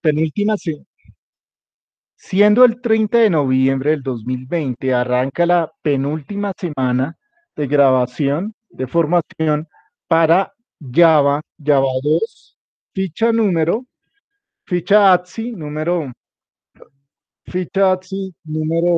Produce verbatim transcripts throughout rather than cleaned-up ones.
penúltima, se- siendo el treinta de noviembre del dos mil veinte, arranca la penúltima semana de grabación, de formación para Java, Java dos, ficha número, ficha A T S I número, ficha A T S I número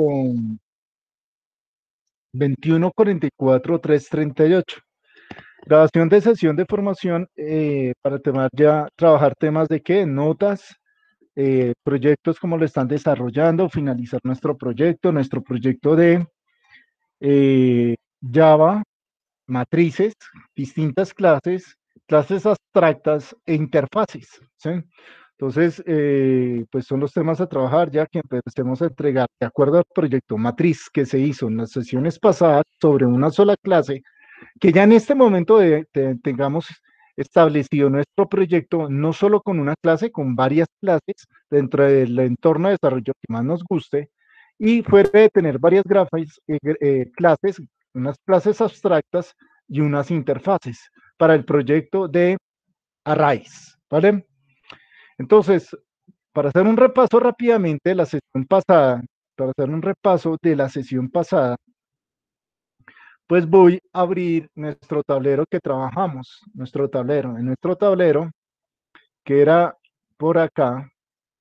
veintiuno cuarenta y cuatro trescientos treinta y ocho. Grabación de sesión de formación eh, para temar ya, trabajar temas de qué, notas, eh, proyectos, cómo lo están desarrollando, finalizar nuestro proyecto, nuestro proyecto de eh, Java, matrices, distintas clases, clases abstractas e interfaces, ¿sí? Entonces, eh, pues son los temas a trabajar ya que empecemos a entregar, de acuerdo al proyecto matriz que se hizo en las sesiones pasadas sobre una sola clase, que ya en este momento de, de- tengamos establecido nuestro proyecto no solo con una clase, con varias clases dentro del entorno de desarrollo que más nos guste, y fuera de tener varias grafas, eh, eh, clases, unas clases abstractas y unas interfaces para el proyecto de Arrays, ¿vale? Entonces, para hacer un repaso rápidamente de la sesión pasada, para hacer un repaso de la sesión pasada, pues voy a abrir nuestro tablero que trabajamos, nuestro tablero. En nuestro tablero, que era por acá,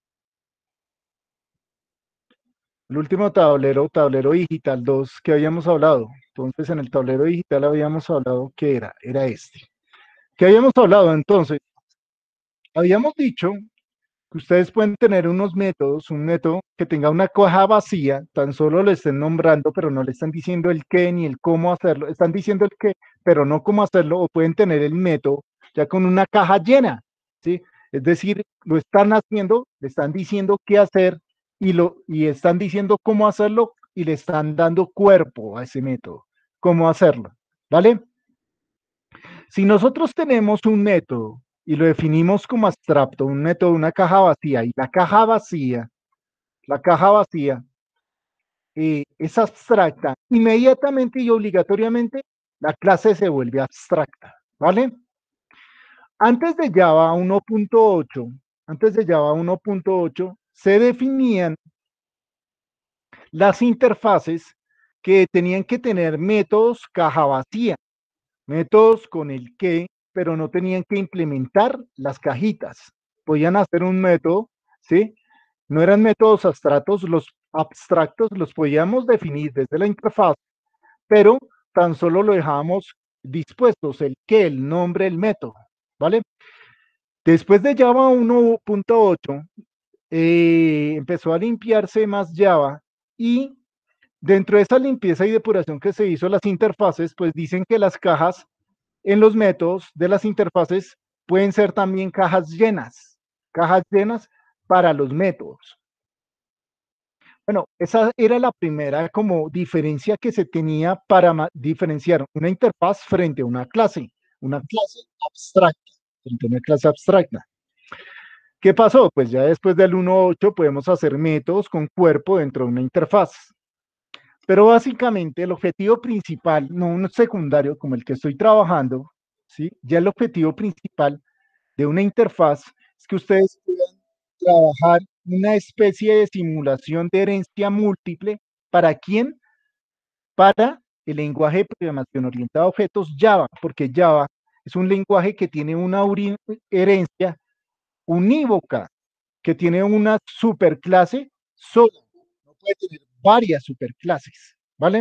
el último tablero, tablero digital dos que habíamos hablado. Entonces, en el tablero digital habíamos hablado que era, era este. ¿Qué habíamos hablado entonces? Habíamos dicho que ustedes pueden tener unos métodos, un método que tenga una caja vacía, tan solo lo estén nombrando, pero no le están diciendo el qué ni el cómo hacerlo, están diciendo el qué, pero no cómo hacerlo, o pueden tener el método ya con una caja llena, ¿sí? Es decir, lo están haciendo, le están diciendo qué hacer y, lo, y están diciendo cómo hacerlo y le están dando cuerpo a ese método, cómo hacerlo, ¿vale? Si nosotros tenemos un método y lo definimos como abstracto, un método, una caja vacía, y la caja vacía, la caja vacía eh, es abstracta, inmediatamente y obligatoriamente la clase se vuelve abstracta, ¿vale? Antes de Java uno punto ocho, antes de Java uno punto ocho, se definían las interfaces que tenían que tener métodos caja vacía, métodos con el que, pero no tenían que implementar las cajitas. Podían hacer un método, ¿sí? No eran métodos abstractos, los abstractos los podíamos definir desde la interfaz, pero tan solo lo dejábamos dispuestos, el que, el nombre, el método, ¿vale? Después de Java uno punto ocho, eh, empezó a limpiarse más Java y dentro de esa limpieza y depuración que se hizo las interfaces, pues dicen que las cajas en los métodos de las interfaces pueden ser también cajas llenas, cajas llenas para los métodos. Bueno, esa era la primera como diferencia que se tenía para diferenciar una interfaz frente a una clase, una clase abstracta, frente a una clase abstracta. ¿Qué pasó? Pues ya después del uno punto ocho podemos hacer métodos con cuerpo dentro de una interfaz. Pero básicamente el objetivo principal, no un secundario como el que estoy trabajando, ¿sí? Ya el objetivo principal de una interfaz es que ustedes puedan trabajar una especie de simulación de herencia múltiple. ¿Para quién? Para el lenguaje de programación orientada a objetos Java, porque Java es un lenguaje que tiene una herencia unívoca, que tiene una superclase sola, no puede tener varias superclases, ¿vale?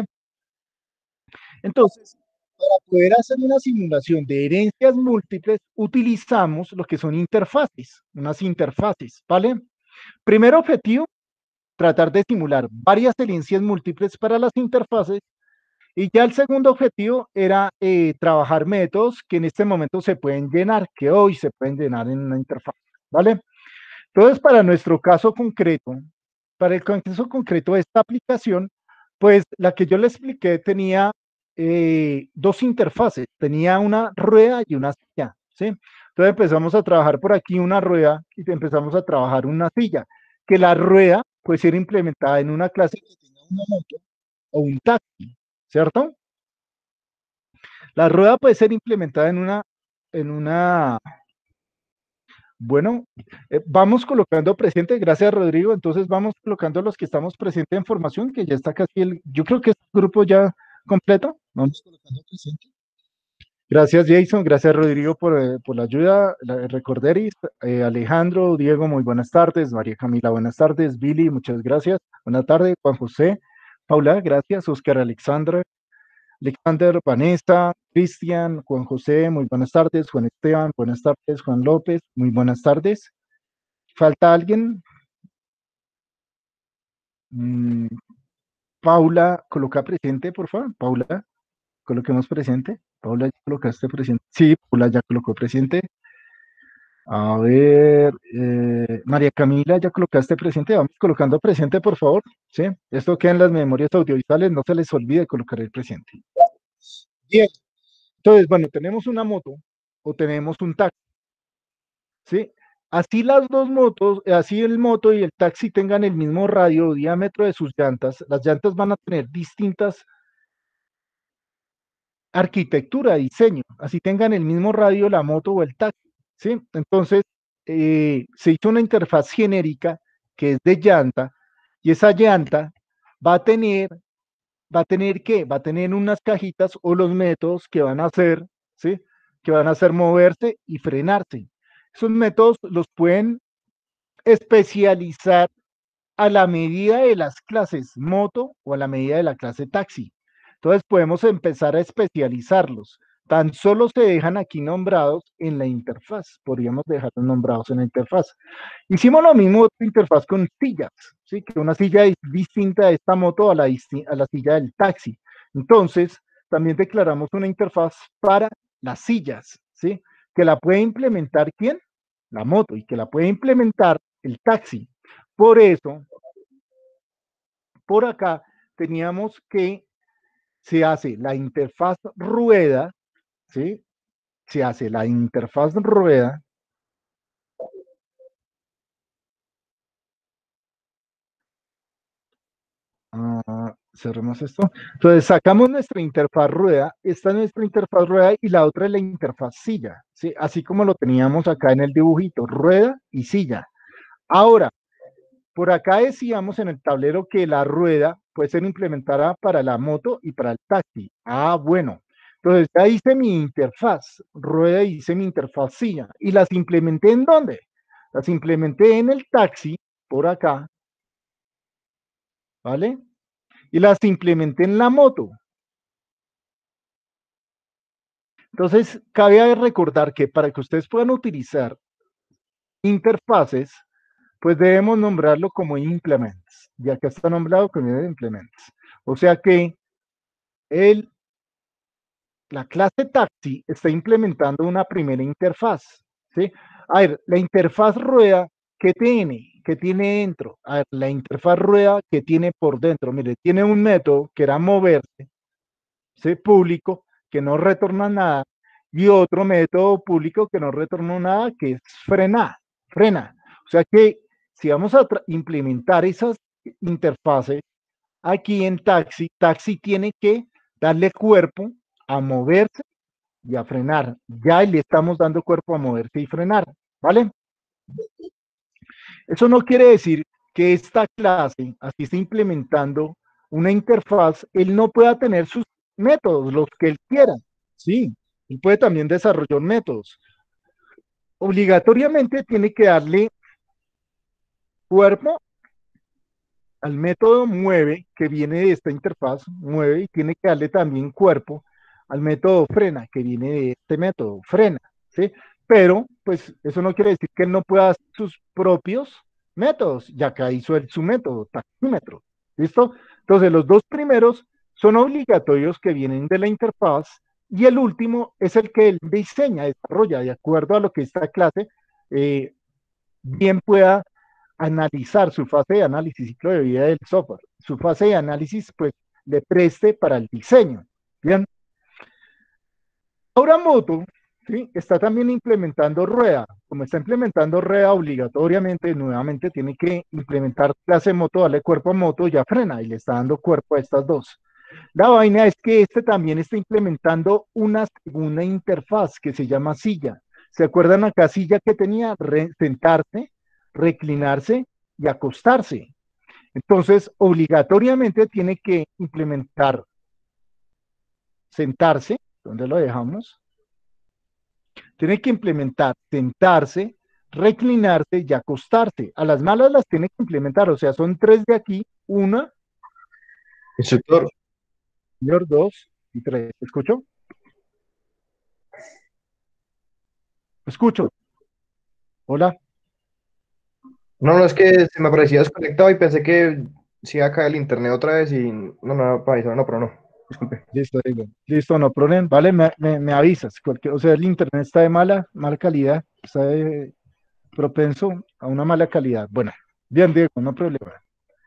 Entonces, para poder hacer una simulación de herencias múltiples, utilizamos lo que son interfaces, unas interfaces, ¿vale? Primer objetivo, tratar de simular varias herencias múltiples para las interfaces. Y ya el segundo objetivo era eh, trabajar métodos que en este momento se pueden llenar, que hoy se pueden llenar en una interfaz, ¿vale? Entonces, para nuestro caso concreto, para el caso concreto de esta aplicación, pues la que yo le expliqué tenía eh, dos interfaces, tenía una rueda y una silla, ¿sí? Entonces empezamos a trabajar por aquí una rueda y empezamos a trabajar una silla, que la rueda puede ser implementada en una clase que tenga una moto o un taxi, ¿cierto? La rueda puede ser implementada en una, en una, Bueno, eh, vamos colocando presente, gracias Rodrigo, entonces vamos colocando los que estamos presentes en formación, que ya está casi el, yo creo que es el grupo ya completo. Vamos colocando presente. Gracias Jason, gracias Rodrigo por, eh, por la ayuda, la, Recorderis, eh, Alejandro, Diego, muy buenas tardes, María Camila, buenas tardes, Billy, muchas gracias, buenas tardes, Juan José, Paula, gracias, Oscar Alexandra, Alexander, Vanessa, Cristian, Juan José, muy buenas tardes, Juan Esteban, buenas tardes, Juan López, muy buenas tardes. ¿Falta alguien? Mm, Paula, coloca presente, por favor. Paula, coloquemos presente. Paula, ¿ya colocaste presente? Sí, Paula ya colocó presente. A ver, eh, María Camila, ¿ya colocaste presente? Vamos colocando presente, por favor. Sí, esto queda en las memorias audiovisuales, no se les olvide colocar el presente. Bien, entonces, bueno, tenemos una moto o tenemos un taxi, ¿sí? Así las dos motos, eh, así el moto y el taxi tengan el mismo radio o diámetro de sus llantas, las llantas van a tener distintas arquitectura, diseño, así tengan el mismo radio la moto o el taxi, ¿sí? Entonces, eh, se hizo una interfaz genérica que es de llanta y esa llanta va a tener, va a tener ¿qué? Va a tener unas cajitas o los métodos que van a hacer, ¿sí? Que van a hacer moverse y frenarse. Esos métodos los pueden especializar a la medida de las clases moto o a la medida de la clase taxi. Entonces podemos empezar a especializarlos. Tan solo se dejan aquí nombrados en la interfaz. Podríamos dejarlos nombrados en la interfaz. Hicimos lo mismo otra interfaz con sillas, ¿sí? Que una silla es distinta de esta moto a la, a la silla del taxi. Entonces, también declaramos una interfaz para las sillas, ¿sí? Que la puede implementar ¿quién? La moto y que la puede implementar el taxi. Por eso, por acá teníamos que se hace la interfaz rueda, ¿sí? Se hace la interfaz rueda. Uh, cerremos esto. Entonces sacamos nuestra interfaz rueda, esta es nuestra interfaz rueda y la otra es la interfaz silla, ¿sí? Así como lo teníamos acá en el dibujito, rueda y silla. Ahora, por acá decíamos en el tablero que la rueda puede ser implementada para la moto y para el taxi. Ah, bueno. Entonces ya hice mi interfaz rueda y hice mi interfaz silla. ¿Y las implementé en dónde? Las implementé en el taxi, por acá, ¿vale? Y las implementé en la moto. Entonces, cabe recordar que para que ustedes puedan utilizar interfaces, pues debemos nombrarlo como implements, ya que está nombrado como implements. O sea que el la clase taxi está implementando una primera interfaz, ¿sí? A ver, la interfaz rueda, ¿qué tiene? ¿Qué tiene dentro? A ver, la interfaz rueda, ¿qué tiene por dentro? Mire, tiene un método que era moverse, ¿sí? Público, que no retorna nada, y otro método público que no retorna nada, que es frenar, frena. O sea que si vamos a implementar esas interfaces aquí en taxi, taxi tiene que darle cuerpo a moverse y a frenar. Ya le estamos dando cuerpo a moverse y frenar, ¿vale? Eso no quiere decir que esta clase, así está implementando una interfaz, él no pueda tener sus métodos, los que él quiera, sí, él puede también desarrollar métodos. Obligatoriamente tiene que darle cuerpo al método mueve, que viene de esta interfaz, mueve, y tiene que darle también cuerpo al método frena, que viene de este método, frena, ¿sí? Pero, pues, eso no quiere decir que él no pueda hacer sus propios métodos, ya que hizo él su método, taxímetro, ¿listo? Entonces, los dos primeros son obligatorios que vienen de la interfaz, y el último es el que él diseña, desarrolla, de acuerdo a lo que esta clase eh, bien pueda analizar su fase de análisis, ciclo de vida del software, su fase de análisis, pues le preste para el diseño. Bien. Ahora Moto, ¿sí? Está también implementando rueda. Como está implementando rueda obligatoriamente, nuevamente tiene que implementar clase moto, darle cuerpo a moto, ya frena y le está dando cuerpo a estas dos. La vaina es que este también está implementando una segunda interfaz que se llama silla. ¿Se acuerdan la casilla que tenía? Re- sentarse, reclinarse y acostarse. Entonces, obligatoriamente tiene que implementar sentarse, ¿dónde lo dejamos? Tiene que implementar sentarse, reclinarse y acostarse. A las malas las tiene que implementar, o sea, son tres de aquí, una, Instructor. señor, dos y tres. ¿Escucho? Escucho. Hola. No, no, es que se me parecía desconectado y pensé que sí iba a caer el internet otra vez y no, no, para eso, no, pero no. Disculpe. Listo, digo. Listo, no problema. Vale, me, me- me avisas. Cualquier, o sea, el internet está de mala, mala calidad, está de- propenso a una mala calidad. Bueno, bien, Diego, no problema.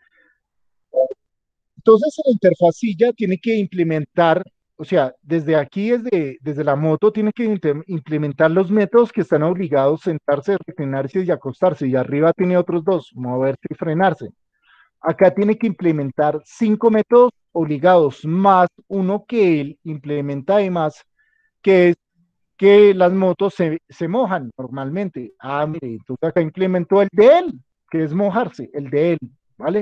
Entonces, la interfacilla tiene que implementar, o sea, desde aquí, desde, desde la moto, tiene que inte- implementar los métodos que están obligados a sentarse, reclinarse y acostarse. Y arriba tiene otros dos, moverse y frenarse. Acá tiene que implementar cinco métodos obligados, más uno que él implementa además, que es que las motos se, se mojan normalmente. Ah, mire, entonces acá implementó el de él, que es mojarse, el de él, ¿vale?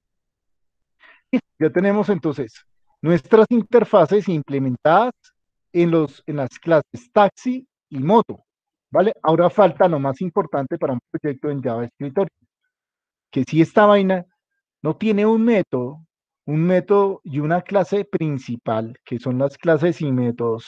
Ya tenemos entonces nuestras interfaces implementadas en, los, en las clases taxi y moto, ¿vale? Ahora falta lo más importante para un proyecto en Java Escritorio, que si esta vaina no tiene un método, un método y una clase principal, que son las clases y métodos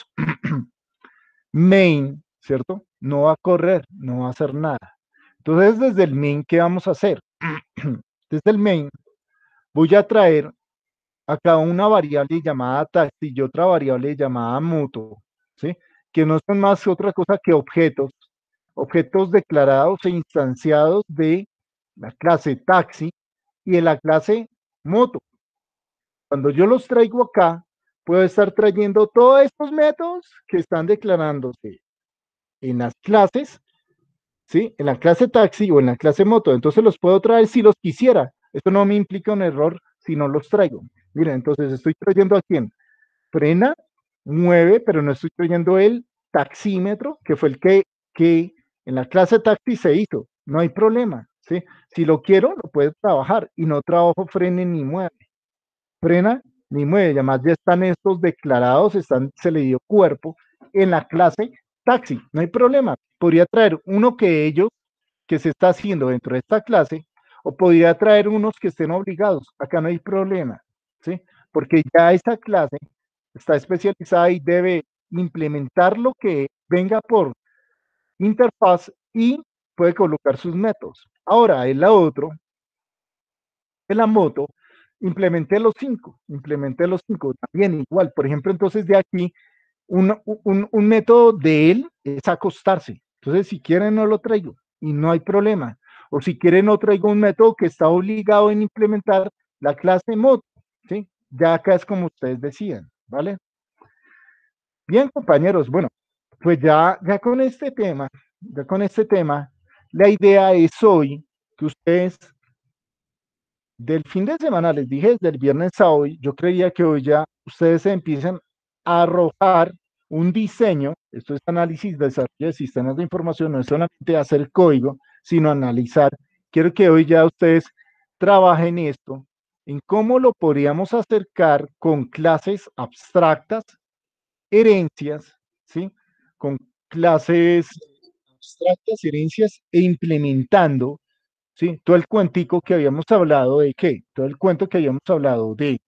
main, ¿cierto? No va a correr, no va a hacer nada. Entonces, desde el main, ¿qué vamos a hacer? Desde el main voy a traer acá una variable llamada taxi y otra variable llamada moto, ¿sí? Que no son más que otra cosa que objetos, objetos declarados e instanciados de la clase taxi y de la clase moto. Cuando yo los traigo acá, puedo estar trayendo todos estos métodos que están declarándose en las clases, ¿sí? En la clase taxi o en la clase moto. Entonces los puedo traer si los quisiera. Esto no me implica un error si no los traigo. Miren, entonces estoy trayendo a quién? Frena, mueve, pero no estoy trayendo el taxímetro, que fue el que, que en la clase taxi se hizo. No hay problema, ¿sí? Si lo quiero, lo puedo trabajar y no trabajo frene ni mueve. Frena ni mueve, además ya están estos declarados, están, se le dio cuerpo en la clase taxi, no hay problema. Podría traer uno que ellos, que se está haciendo dentro de esta clase, o podría traer unos que estén obligados, acá no hay problema, ¿sí? Porque ya esta clase está especializada y debe implementar lo que venga por interfaz y puede colocar sus métodos. Ahora, el otro, de la moto, implementé los cinco, implementé los cinco, también igual, por ejemplo, entonces de aquí, un, un, un método de él es acostarse, entonces si quieren no lo traigo y no hay problema, o si quieren no traigo un método que está obligado en implementar la clase moto, ¿sí? Ya acá es como ustedes decían, ¿vale? Bien, compañeros, bueno, pues ya, ya con este tema, ya con este tema, la idea es hoy que ustedes del fin de semana, les dije desde el viernes a hoy, yo creía que hoy ya ustedes se empiezan a arrojar un diseño, esto es análisis, desarrollo de sistemas de información, no es solamente hacer código, sino analizar. Quiero que hoy ya ustedes trabajen esto, en cómo lo podríamos acercar con clases abstractas, herencias, ¿sí? Con clases abstractas, herencias e implementando, ¿sí? Todo el cuentico que habíamos hablado de qué, todo el cuento que habíamos hablado de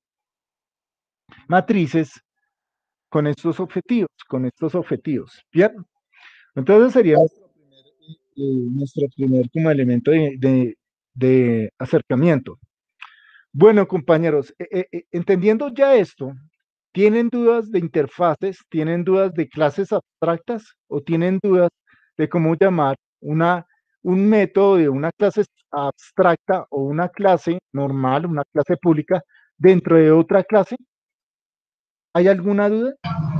matrices con estos objetivos, con estos objetivos. Bien, entonces sería nuestro primer, eh, nuestro primer como elemento de, de, de acercamiento. Bueno, compañeros, eh, eh, eh, entendiendo ya esto, ¿tienen dudas de interfaces? ¿Tienen dudas de clases abstractas? ¿O tienen dudas de cómo llamar una, un método de una clase abstracta o una clase normal, una clase pública, dentro de otra clase? ¿Hay alguna duda?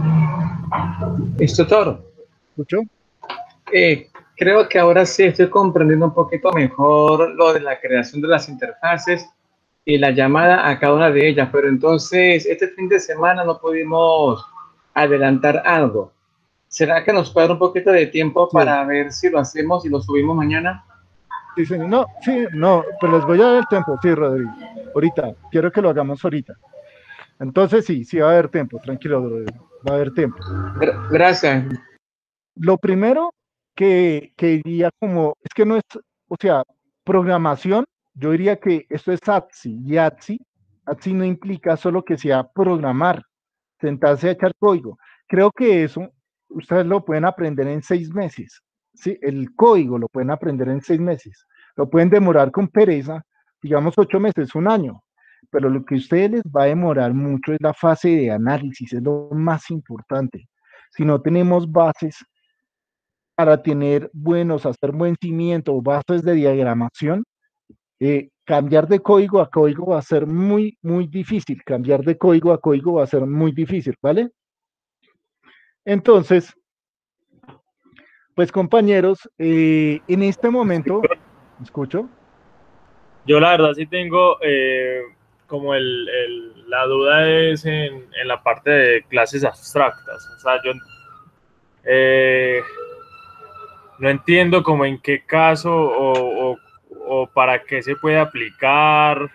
Instructor, ¿Escuchó? eh, creo que ahora sí estoy comprendiendo un poquito mejor lo de la creación de las interfaces y la llamada a cada una de ellas, pero entonces este fin de semana no pudimos adelantar algo. ¿Será que nos puede dar un poquito de tiempo Sí. para ver si lo hacemos y lo subimos mañana? Sí, señor. No, sí, no, pero les voy a dar el tiempo, sí, Rodrigo. Ahorita, quiero que lo hagamos ahorita. Entonces sí, sí va a haber tiempo, tranquilo, Rodrigo, va a haber tiempo. Gra- gracias. Lo primero que, que diría como, es que no es, o sea, programación, yo diría que esto es ATSI, y ATSI, ATSI no implica solo que sea programar, sentarse a echar código. Creo que eso ustedes lo pueden aprender en seis meses, ¿sí? El código lo pueden aprender en seis meses. Lo pueden demorar con pereza, digamos ocho meses, un año, pero lo que a ustedes les va a demorar mucho es la fase de análisis, es lo más importante. Si no tenemos bases para tener buenos, hacer buen cimiento, bases de diagramación, eh, cambiar de código a código va a ser muy, muy difícil. Cambiar de código a código va a ser muy difícil, ¿vale? Entonces, pues compañeros, eh, en este momento, ¿me escucho? Yo la verdad sí tengo eh, como el, el- la duda es en, en la parte de clases abstractas. O sea, yo eh, no entiendo como en qué caso o, o- o para qué se puede aplicar.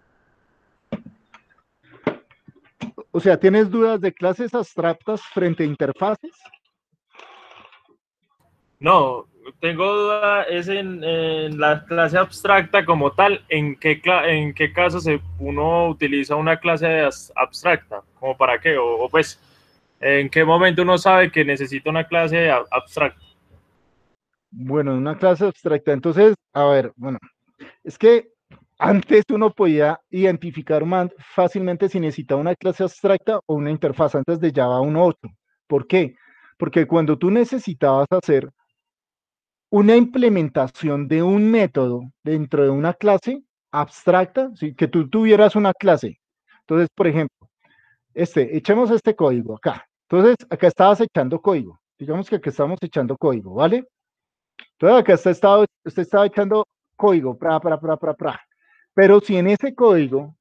O sea, ¿tienes dudas de clases abstractas frente a interfaces? No, tengo duda es en, en la clase abstracta como tal, en qué, cla- en qué caso se, uno utiliza una clase as- abstracta, como para qué, o, o pues en qué momento uno sabe que necesita una clase a- abstracta. Bueno, una clase abstracta. Entonces, a ver, bueno, es que antes uno podía identificar más fácilmente si necesitaba una clase abstracta o una interfaz antes de Java uno punto ocho. ¿Por qué? Porque cuando tú necesitabas hacer una implementación de un método dentro de una clase abstracta, ¿sí? Que tú tuvieras una clase. Entonces, por ejemplo, este, echemos este código acá. Entonces, acá estabas echando código. Digamos que acá estamos echando código, ¿vale? Entonces, acá usted estaba, usted estaba echando código, pra, pra, pra, pra, pra. Pero si en ese código,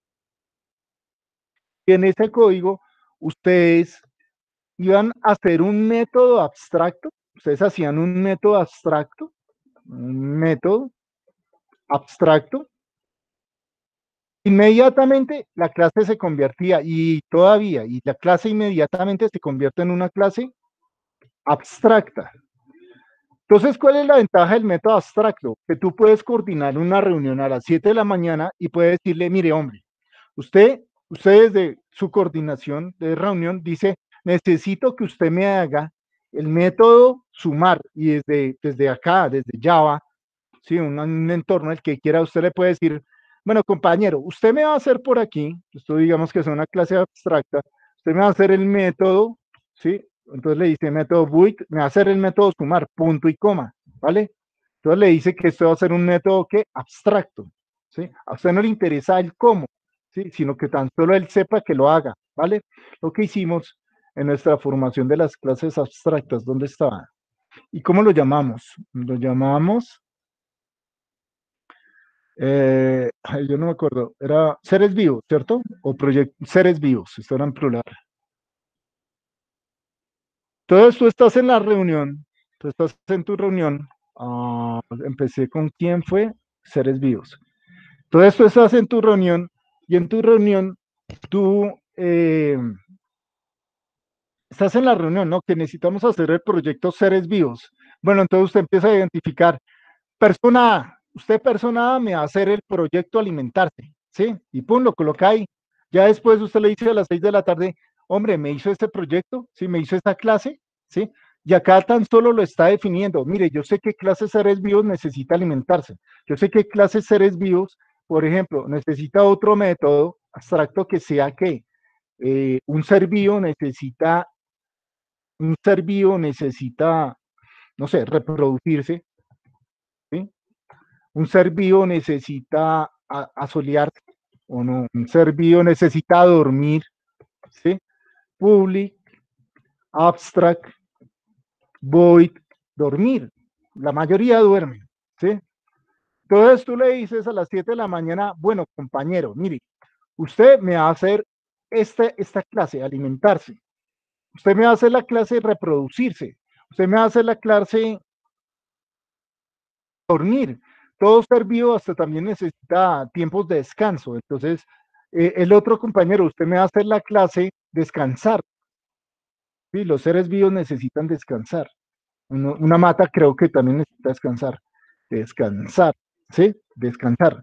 si en ese código, ustedes iban a hacer un método abstracto, ustedes hacían un método abstracto, un método abstracto, inmediatamente la clase se convertía, y todavía, y la clase inmediatamente se convierte en una clase abstracta. Entonces, ¿cuál es la ventaja del método abstracto? Que tú puedes coordinar una reunión a las siete de la mañana y puedes decirle, mire, hombre, usted, usted desde su coordinación de reunión dice, necesito que usted me haga el método sumar, y desde, desde acá, desde Java, ¿sí? un, un entorno el que quiera, usted le puede decir, bueno, compañero, usted me va a hacer por aquí, esto digamos que es una clase abstracta, usted me va a hacer el método, ¿sí? Entonces le dice método build, me va a hacer el método sumar, punto y coma, ¿vale? Entonces le dice que esto va a ser un método que abstracto, ¿sí? A usted no le interesa el cómo, ¿sí? Sino que tan solo él sepa que lo haga, ¿vale? Lo que hicimos en nuestra formación de las clases abstractas, ¿dónde estaba? ¿Y cómo lo llamamos? Lo llamamos eh, ay, yo no me acuerdo, era seres vivos, ¿cierto? O proyectos, seres vivos, esto era en plural. Entonces tú estás en la reunión, tú estás en tu reunión, ah, empecé con quién fue, seres vivos. Entonces tú estás en tu reunión y en tu reunión tú eh, estás en la reunión, ¿no? Que necesitamos hacer el proyecto seres vivos. Bueno, entonces usted empieza a identificar persona A, usted persona A me va a hacer el proyecto alimentarse, ¿sí? Y pum, lo coloca ahí. Ya después usted le dice a las seis de la tarde, hombre, me hizo este proyecto, ¿sí? Me hizo esta clase, ¿sí? Y acá tan solo lo está definiendo. Mire, yo sé qué clase seres vivos necesita alimentarse. Yo sé qué clase seres vivos, por ejemplo, necesita otro método abstracto que sea que eh, un ser vivo necesita, un ser vivo necesita, no sé, reproducirse, ¿sí? Un ser vivo necesita a- asolearse o no, un ser vivo necesita dormir, ¿sí? Public, abstract, void, dormir. La mayoría duerme, ¿sí? Entonces tú le dices a las siete de la mañana, bueno, compañero, mire, usted me va a hacer este, esta clase, alimentarse. usted me va a hacer la clase de reproducirse, usted me va a hacer la clase dormir. Todo ser vivo hasta también necesita tiempos de descanso. Entonces, eh, el otro compañero, usted me va a hacer la clase descansar. Sí, los seres vivos necesitan descansar. Uno- una mata creo que también necesita descansar. Descansar, ¿sí? Descansar.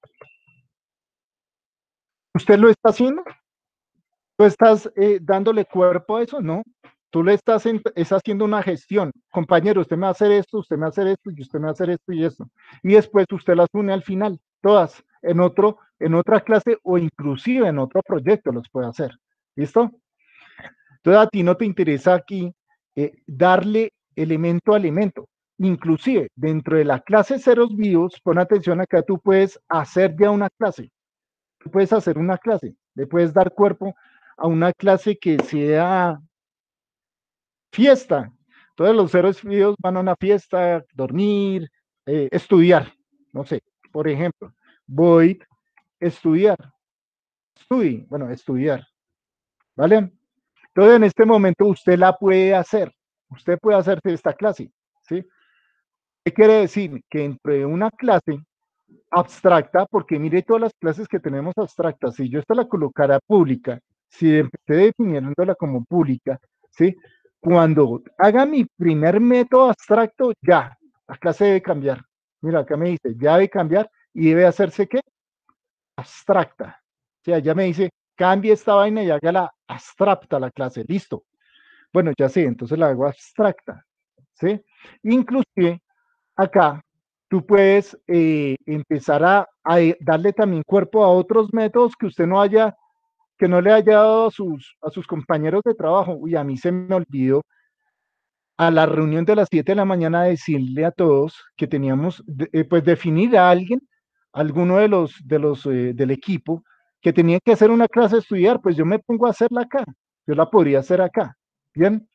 ¿Usted lo está haciendo? ¿Tú estás eh, dándole cuerpo a eso? No. Tú le estás, en- es haciendo una gestión. Compañero, usted me va a hacer esto, usted me va a hacer esto, y usted me va a hacer esto y esto. Y después usted las une al final, todas, en otro, en otra clase o inclusive en otro proyecto los puede hacer. ¿Listo? Entonces a ti no te interesa aquí eh, darle elemento a elemento. Inclusive dentro de la clase ceros vivos, pon atención acá, tú puedes hacer ya una clase. Tú puedes hacer una clase. Le puedes dar cuerpo a una clase que sea fiesta. Todos los ceros vivos van a una fiesta, dormir, eh, estudiar. No sé, por ejemplo, voy a estudiar. Estudie, bueno, estudiar. ¿Vale? Entonces, en este momento usted la puede hacer. Usted puede hacerse esta clase, ¿sí? ¿Qué quiere decir? Que entre una clase abstracta, porque mire todas las clases que tenemos abstractas, si yo esta la colocara pública, si empecé definiéndola como pública, ¿sí? Cuando haga mi primer método abstracto, ya, la clase debe cambiar. Mira, acá me dice, ya debe cambiar y debe hacerse, ¿qué? Abstracta. O sea, ya me dice, cambie esta vaina y hágala abstracta la clase, listo. Bueno, ya sé, entonces la hago abstracta, ¿sí? Inclusive, acá tú puedes eh, empezar a, a, darle también cuerpo a otros métodos que usted no haya, que no le haya dado a sus, a sus compañeros de trabajo. Uy, a mí se me olvidó a la reunión de las siete de la mañana decirle a todos que teníamos, eh, pues definir a alguien, alguno de los, de los eh, del equipo, que tenía que hacer una clase de estudiar, pues yo me pongo a hacerla acá, yo la podría hacer acá, ¿bien?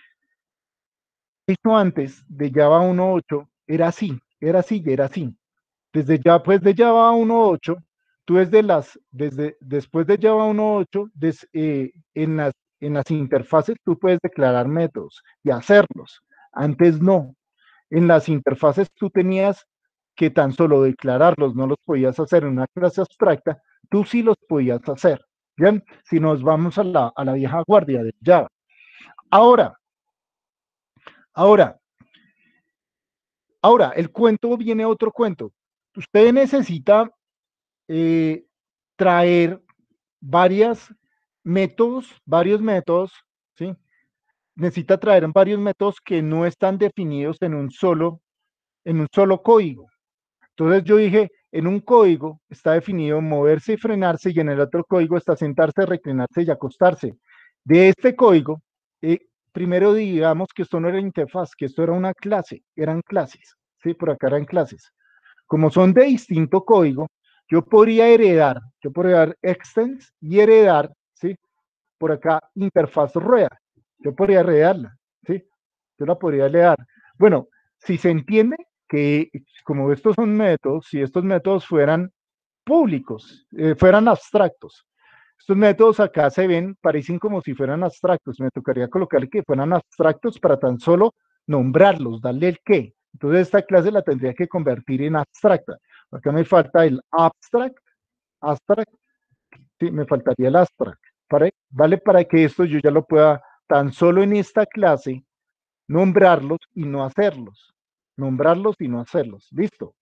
Esto antes de Java uno punto ocho era así, era así y era así. Desde ya, pues de Java uno punto ocho, tú desde las, desde, después de Java uno punto ocho, des, eh, en, las, en las interfaces tú puedes declarar métodos y hacerlos. Antes no. En las interfaces tú tenías que tan solo declararlos, no los podías hacer en una clase abstracta, tú sí los podías hacer. Bien, si nos vamos a la, a la vieja guardia de Java. Ahora, ahora, ahora, el cuento viene otro cuento. Usted necesita eh, traer varios métodos, varios métodos, ¿sí? Necesita traer varios métodos que no están definidos en un solo, en un solo código. Entonces yo dije, en un código está definido moverse y frenarse y en el otro código está sentarse, reclinarse y acostarse. De este código, eh, primero digamos que esto no era interfaz, que esto era una clase, eran clases, ¿sí? Por acá eran clases. Como son de distinto código, yo podría heredar, yo podría dar extends y heredar, ¿sí? Por acá, interfaz rueda. Yo podría heredarla, ¿sí? Yo la podría heredar. Bueno, si se entiende que como estos son métodos, si estos métodos fueran públicos, eh, fueran abstractos, estos métodos acá se ven, parecen como si fueran abstractos. Me tocaría colocar que fueran abstractos para tan solo nombrarlos, darle el qué. Entonces esta clase la tendría que convertir en abstracta. Acá me falta el abstract, abstract, sí, me faltaría el abstract. ¿Vale? ¿Vale? Para que esto yo ya lo pueda tan solo en esta clase nombrarlos y no hacerlos. Nombrarlos y no hacerlos. Listo.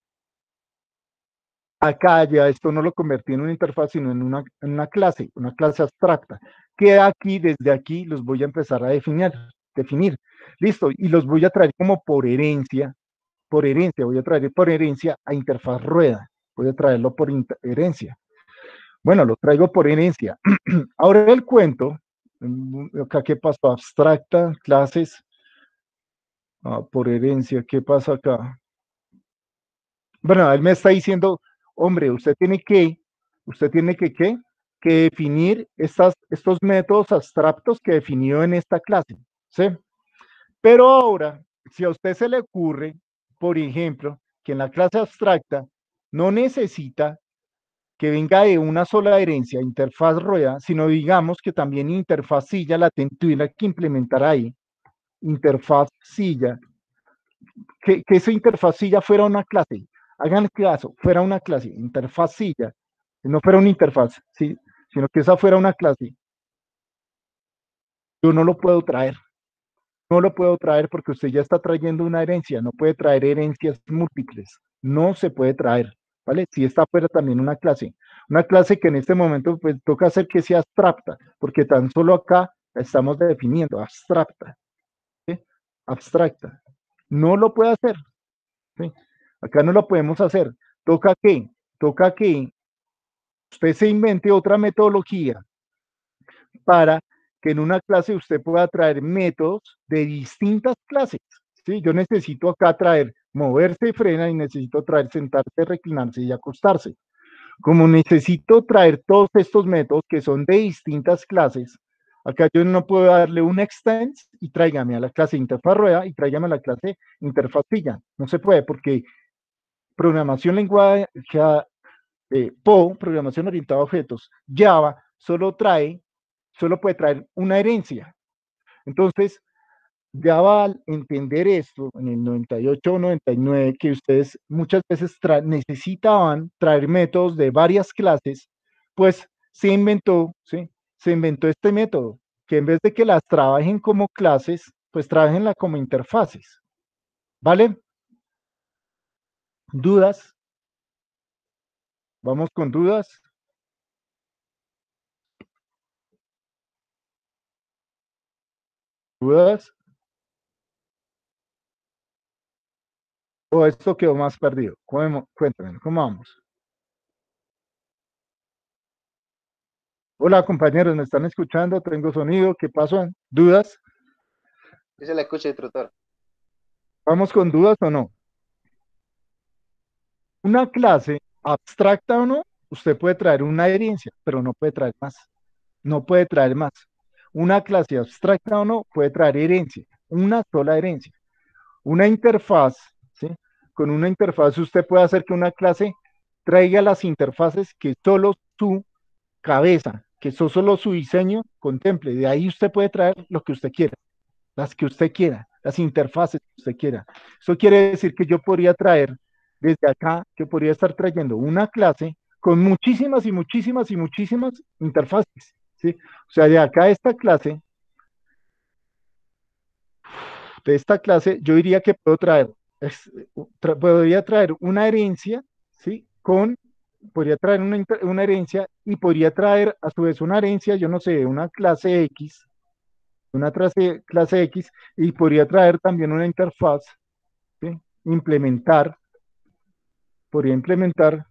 Acá ya esto no lo convertí en una interfaz, sino en una, en una clase, una clase abstracta. Que aquí, desde aquí, los voy a empezar a definir, definir. Listo. Y los voy a traer como por herencia, por herencia, voy a traer por herencia a interfaz rueda. Voy a traerlo por herencia. Bueno, lo traigo por herencia. Ahora el cuento, acá qué pasó, abstracta, clases, ah, por herencia, ¿qué pasa acá? Bueno, él me está diciendo, hombre, usted tiene que, usted tiene que, ¿qué? Que definir estas, estos métodos abstractos que definió en esta clase, ¿sí? Pero ahora, si a usted se le ocurre, por ejemplo, que en la clase abstracta no necesita que venga de una sola herencia, interfaz rueda, sino digamos que también interfaz silla la tuviera que implementar ahí, interfaz silla, que, que esa interfaz silla fuera una clase, hagan caso, fuera una clase, interfaz silla, no fuera una interfaz, ¿sí? Sino que esa fuera una clase. Yo no lo puedo traer, no lo puedo traer porque usted ya está trayendo una herencia, no puede traer herencias múltiples, no se puede traer, ¿vale? Si está fuera también una clase, una clase que en este momento pues toca hacer que sea abstracta, porque tan solo acá la estamos definiendo, abstracta, ¿sí? Abstracta, no lo puede hacer, ¿sí? Acá no lo podemos hacer, toca que, toca que usted se invente otra metodología para que en una clase usted pueda traer métodos de distintas clases, ¿sí? Yo necesito acá traer moverse y frena y necesito traer sentarse, reclinarse y acostarse. Como necesito traer todos estos métodos que son de distintas clases, acá yo no puedo darle un extends y tráigame a la clase interfaz rueda y tráigame a la clase interfaz silla. No se puede porque programación lenguaje eh, P O, programación orientada a objetos, Java, solo trae solo puede traer una herencia. Entonces, ya va a entender esto en el noventa y ocho o noventa y nueve, que ustedes muchas veces tra necesitaban traer métodos de varias clases, pues se inventó, ¿sí? Se inventó este método, que en vez de que las trabajen como clases, pues trabajenla como interfaces. ¿Vale? ¿Dudas? ¿Vamos con dudas? ¿Dudas? ¿O esto quedó más perdido? Cuéntame, ¿cómo vamos? Hola compañeros, ¿me están escuchando? ¿Tengo sonido? ¿Qué pasó? ¿Dudas? Sí se la escucha, instructor. ¿Vamos con dudas o no? Una clase, abstracta o no, usted puede traer una herencia, pero no puede traer más. No puede traer más. Una clase abstracta o no puede traer herencia, una sola herencia. Una interfaz, ¿sí? Con una interfaz usted puede hacer que una clase traiga las interfaces que solo su cabeza, que eso solo su diseño contemple. De ahí usted puede traer lo que usted quiera, las que usted quiera, las interfaces que usted quiera. Eso quiere decir que yo podría traer desde acá, que podría estar trayendo una clase con muchísimas y muchísimas y muchísimas interfaces, ¿sí? O sea, de acá esta clase, de esta clase, yo diría que puedo traer, es, tra podría traer una herencia, ¿sí? Con, podría traer una, una herencia y podría traer a su vez una herencia, yo no sé, una clase X, una clase, clase X, y podría traer también una interfaz, ¿sí? Implementar, podría implementar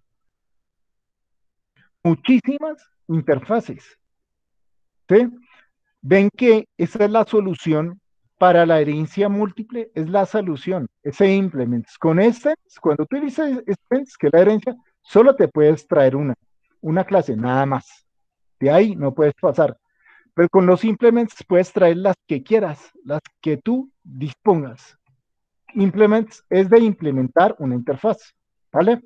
muchísimas interfaces, ¿sí? Ven que esa es la solución para la herencia múltiple, es la solución, ese implements. Con este, cuando utilizas extends, que es la herencia, solo te puedes traer una, una clase, nada más. De ahí no puedes pasar. Pero con los implements puedes traer las que quieras, las que tú dispongas. Implements es de implementar una interfaz, ¿vale?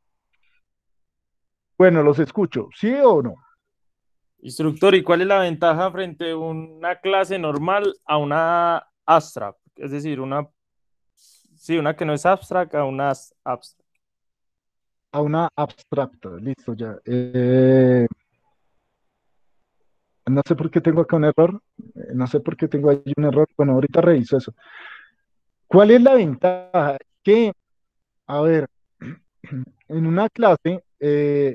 Bueno, los escucho, ¿sí o no? Instructor, ¿y cuál es la ventaja frente a una clase normal a una abstract? Es decir, una, sí, una que no es abstract a una abstract. A una abstracta, listo ya. Eh, no sé por qué tengo acá un error, eh, no sé por qué tengo ahí un error. Bueno, ahorita reviso eso. ¿Cuál es la ventaja? Que, a ver, en una clase, eh,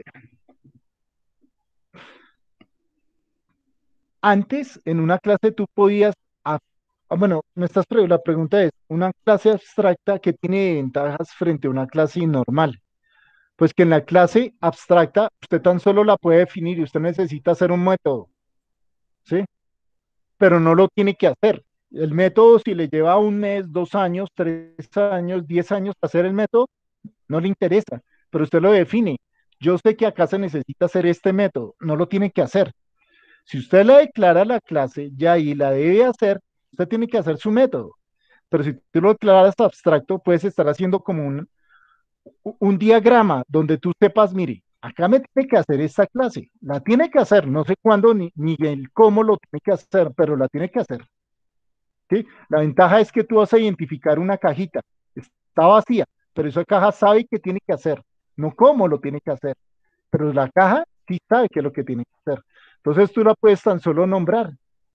antes en una clase tú podías, ah, bueno, me estás pre- la pregunta es, una clase abstracta que tiene ventajas frente a una clase normal. Pues que en la clase abstracta usted tan solo la puede definir y usted necesita hacer un método, ¿sí? Pero no lo tiene que hacer. El método, si le lleva un mes, dos años, tres años, diez años hacer el método, no le interesa, pero usted lo define. Yo sé que acá se necesita hacer este método, no lo tiene que hacer. Si usted le declara a la clase ya y la debe hacer, usted tiene que hacer su método. Pero si tú lo declaras abstracto, puedes estar haciendo como un, un diagrama donde tú sepas, mire, acá me tiene que hacer esta clase, la tiene que hacer, no sé cuándo ni, ni el cómo lo tiene que hacer, pero la tiene que hacer. ¿Sí? La ventaja es que tú vas a identificar una cajita, está vacía, pero esa caja sabe qué tiene que hacer, no cómo lo tiene que hacer, pero la caja sí sabe qué es lo que tiene que hacer. Entonces tú la puedes tan solo nombrar.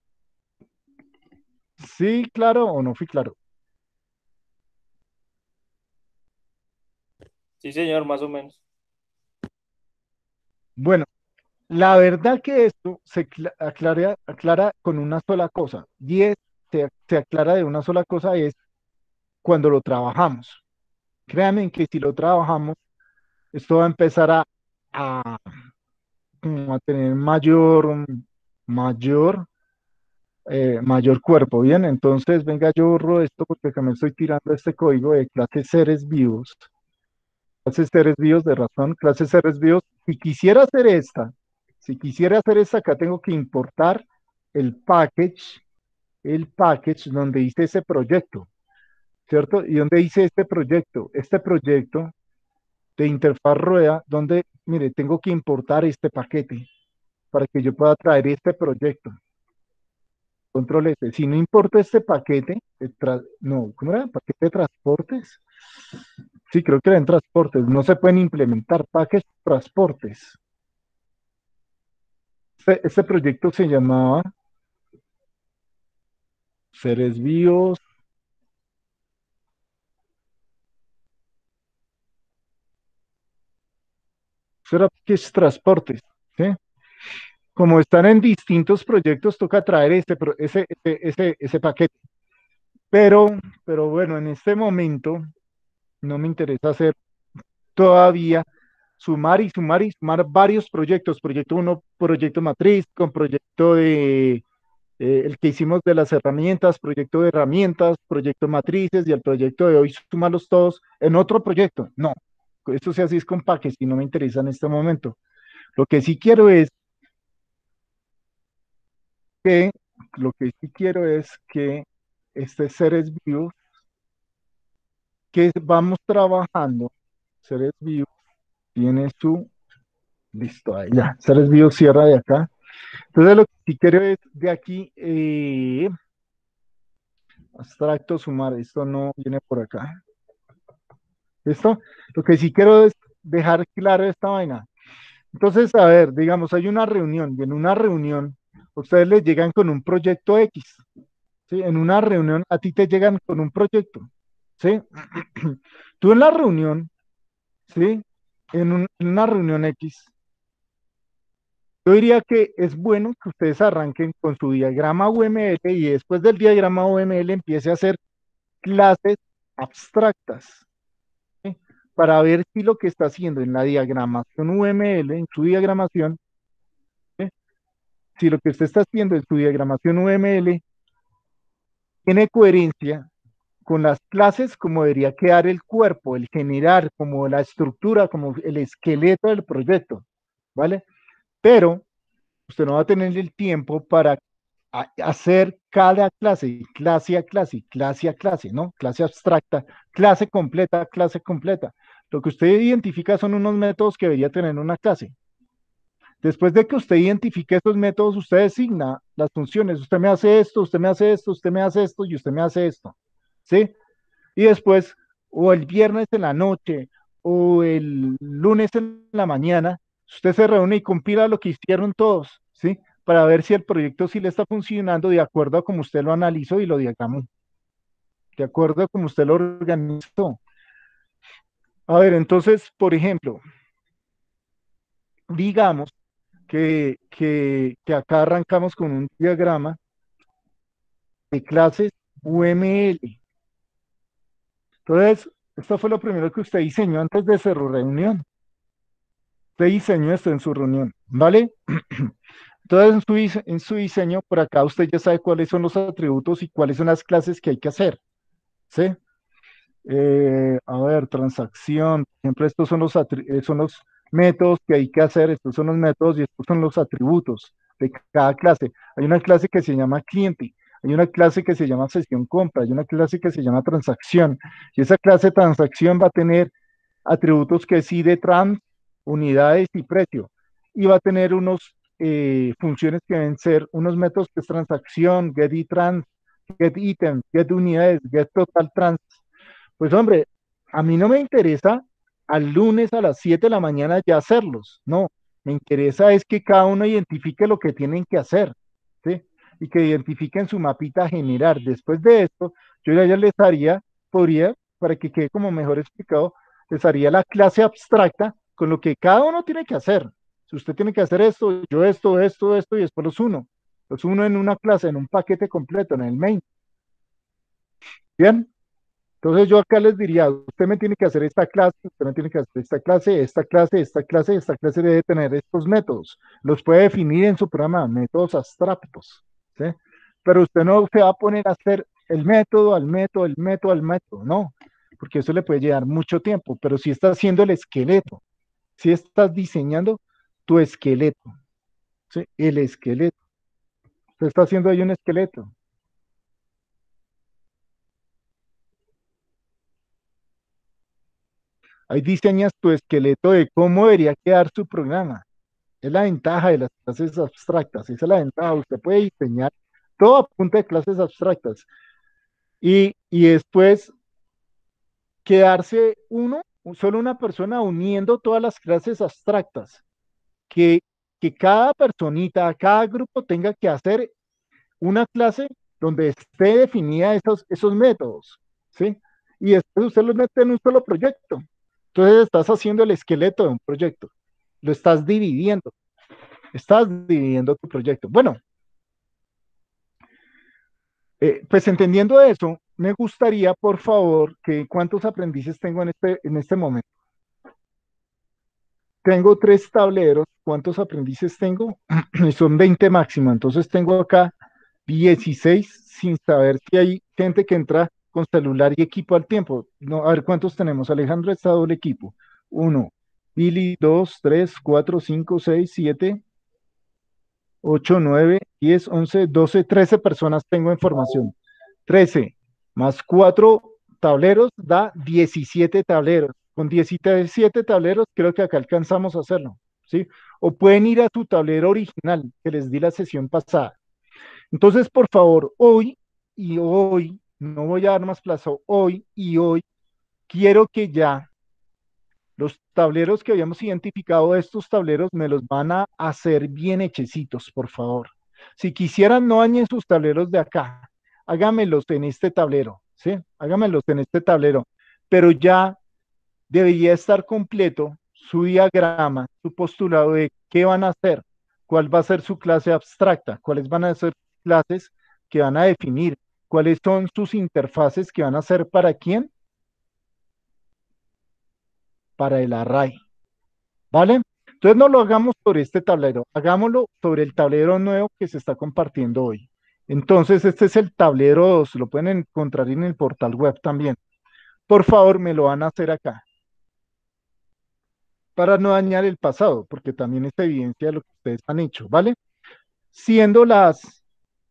Sí, claro o no fui claro. Sí, señor, más o menos. Bueno, la verdad que esto se cla- aclara, aclara con una sola cosa, y es, se, se aclara de una sola cosa, es cuando lo trabajamos. Créanme que si lo trabajamos, esto va a empezar a, a, como a tener mayor, mayor, eh, mayor cuerpo, ¿bien? Entonces, venga, yo borro esto porque acá me estoy tirando este código de clases seres vivos. Clases seres vivos de razón, clases seres vivos. Si quisiera hacer esta, si quisiera hacer esta, acá tengo que importar el package, el package donde hice ese proyecto, ¿cierto? ¿Y dónde hice este proyecto? Este proyecto de interfaz rueda, donde, mire, tengo que importar este paquete para que yo pueda traer este proyecto. Control S. Si no importo este paquete, de tra- no, ¿cómo era? Paquete de transportes. Sí, creo que eran transportes. No se pueden implementar paquetes transportes. Este, este proyecto se llamaba Seres Vivos. Eso era paquetes transportes. ¿Sí? Como están en distintos proyectos, toca traer este, pro- ese, ese, ese, ese paquete. Pero, pero bueno, en este momento no me interesa hacer todavía sumar y sumar y sumar varios proyectos, proyecto uno, proyecto matriz, con proyecto de eh, el que hicimos de las herramientas, proyecto de herramientas, proyecto matrices y el proyecto de hoy, sumarlos todos en otro proyecto. No, esto se hace es con paquetes y no me interesa en este momento. Lo que sí quiero es que, lo que sí quiero es que este seres vivos que vamos trabajando, seres vivos, tiene su, listo, ahí ya, seres vivos cierra de acá. Entonces lo que sí quiero es de aquí, eh, abstracto, sumar, esto no viene por acá. ¿Listo? Lo que sí quiero es dejar claro esta vaina. Entonces, a ver, digamos, hay una reunión y en una reunión ustedes les llegan con un proyecto X, ¿sí? En una reunión a ti te llegan con un proyecto, ¿sí? Tú en la reunión, ¿sí? En, un- en una reunión X, yo diría que es bueno que ustedes arranquen con su diagrama U M L y después del diagrama U M L empiece a hacer clases abstractas, ¿sí? Para ver si lo que está haciendo en la diagramación U M L, en su diagramación, ¿sí? Si lo que usted está haciendo en su diagramación U M L tiene coherencia con las clases, como debería quedar el cuerpo, el generar, como la estructura, como el esqueleto del proyecto, ¿vale? Pero usted no va a tener el tiempo para a- hacer cada clase, clase a clase, clase a clase, ¿no? Clase abstracta, clase completa, clase completa. Lo que usted identifica son unos métodos que debería tener una clase. Después de que usted identifique esos métodos, usted designa las funciones. Usted me hace esto, usted me hace esto, usted me hace esto y usted me hace esto. ¿Sí? Y después, o el viernes en la noche, o el lunes en la mañana, usted se reúne y compila lo que hicieron todos, ¿sí? Para ver si el proyecto sí le está funcionando de acuerdo a como usted lo analizó y lo diagramó, de acuerdo a como usted lo organizó. A ver, entonces, por ejemplo, digamos que, que, que acá arrancamos con un diagrama de clases U M L. Entonces, esto fue lo primero que usted diseñó antes de su reunión. Usted diseñó esto en su reunión, ¿vale? Entonces, en su, dise- en su diseño, por acá usted ya sabe cuáles son los atributos y cuáles son las clases que hay que hacer, ¿sí? Eh, a ver, transacción, por ejemplo, estos son los, atri- eh, son los métodos que hay que hacer, estos son los métodos y estos son los atributos de cada clase. Hay una clase que se llama cliente, hay una clase que se llama sesión compra, hay una clase que se llama transacción, y esa clase de transacción va a tener atributos que sí de trans unidades y precio. Y va a tener unos eh, funciones que deben ser unos métodos que es transacción, get y trans, get items, get unidades, get total trans. Pues hombre, a mí no me interesa al lunes a las siete de la mañana ya hacerlos, no, me interesa es que cada uno identifique lo que tienen que hacer, ¿sí? Y que identifiquen su mapita a generar. Después de esto, yo ya, ya les haría, podría, para que quede como mejor explicado, les haría la clase abstracta con lo que cada uno tiene que hacer. Si usted tiene que hacer esto, yo esto, esto, esto, y después los uno. Los uno en una clase, en un paquete completo, en el main. ¿Bien? Entonces yo acá les diría, usted me tiene que hacer esta clase, usted me tiene que hacer esta clase, esta clase, esta clase, esta clase debe tener estos métodos. Los puede definir en su programa, métodos abstractos, ¿sí? Pero usted no se va a poner a hacer el método, al método, el método, al método, no, porque eso le puede llevar mucho tiempo, pero si está haciendo el esqueleto, si estás diseñando tu esqueleto, ¿sí? El esqueleto. Usted está haciendo ahí un esqueleto. Ahí diseñas tu esqueleto de cómo debería quedar su programa. Es la ventaja de las clases abstractas. Esa es la ventaja. Usted puede diseñar todo a punta de clases abstractas. Y, y después quedarse uno, solo una persona uniendo todas las clases abstractas. Que, que cada personita, cada grupo tenga que hacer una clase donde esté definida esos, esos métodos, ¿sí? Y después usted los mete en un solo proyecto. Entonces estás haciendo el esqueleto de un proyecto. Lo estás dividiendo. Estás dividiendo tu proyecto. Bueno, eh, pues entendiendo eso, me gustaría, por favor, que cuántos aprendices tengo en este, en este momento. Tengo tres tableros. ¿Cuántos aprendices tengo? Son veinte máximo. Entonces tengo acá dieciséis sin saber si hay gente que entra con celular y equipo al tiempo. No, a ver cuántos tenemos. Alejandro está doble equipo. Uno. Billy, dos, tres, cuatro, cinco, seis, siete, ocho, nueve, diez, once, doce, trece personas tengo en formación. trece más cuatro tableros da diecisiete tableros. Con diecisiete tableros creo que acá alcanzamos a hacerlo, ¿sí? O pueden ir a tu tablero original que les di la sesión pasada. Entonces, por favor, hoy y hoy, no voy a dar más plazo, hoy y hoy, quiero que ya los tableros que habíamos identificado, estos tableros me los van a hacer bien hechecitos, por favor. Si quisieran, no dañen sus tableros de acá, hágamelos en este tablero, ¿sí? Hágamelos en este tablero, pero ya debería estar completo su diagrama, su postulado de qué van a hacer, cuál va a ser su clase abstracta, cuáles van a ser clases que van a definir, cuáles son sus interfaces que van a ser para quién, para el array, ¿vale? Entonces no lo hagamos sobre este tablero, hagámoslo sobre el tablero nuevo que se está compartiendo hoy. Entonces este es el tablero dos, lo pueden encontrar en el portal web también. Por favor, me lo van a hacer acá, para no dañar el pasado, porque también es evidencia de lo que ustedes han hecho, ¿vale? Siendo las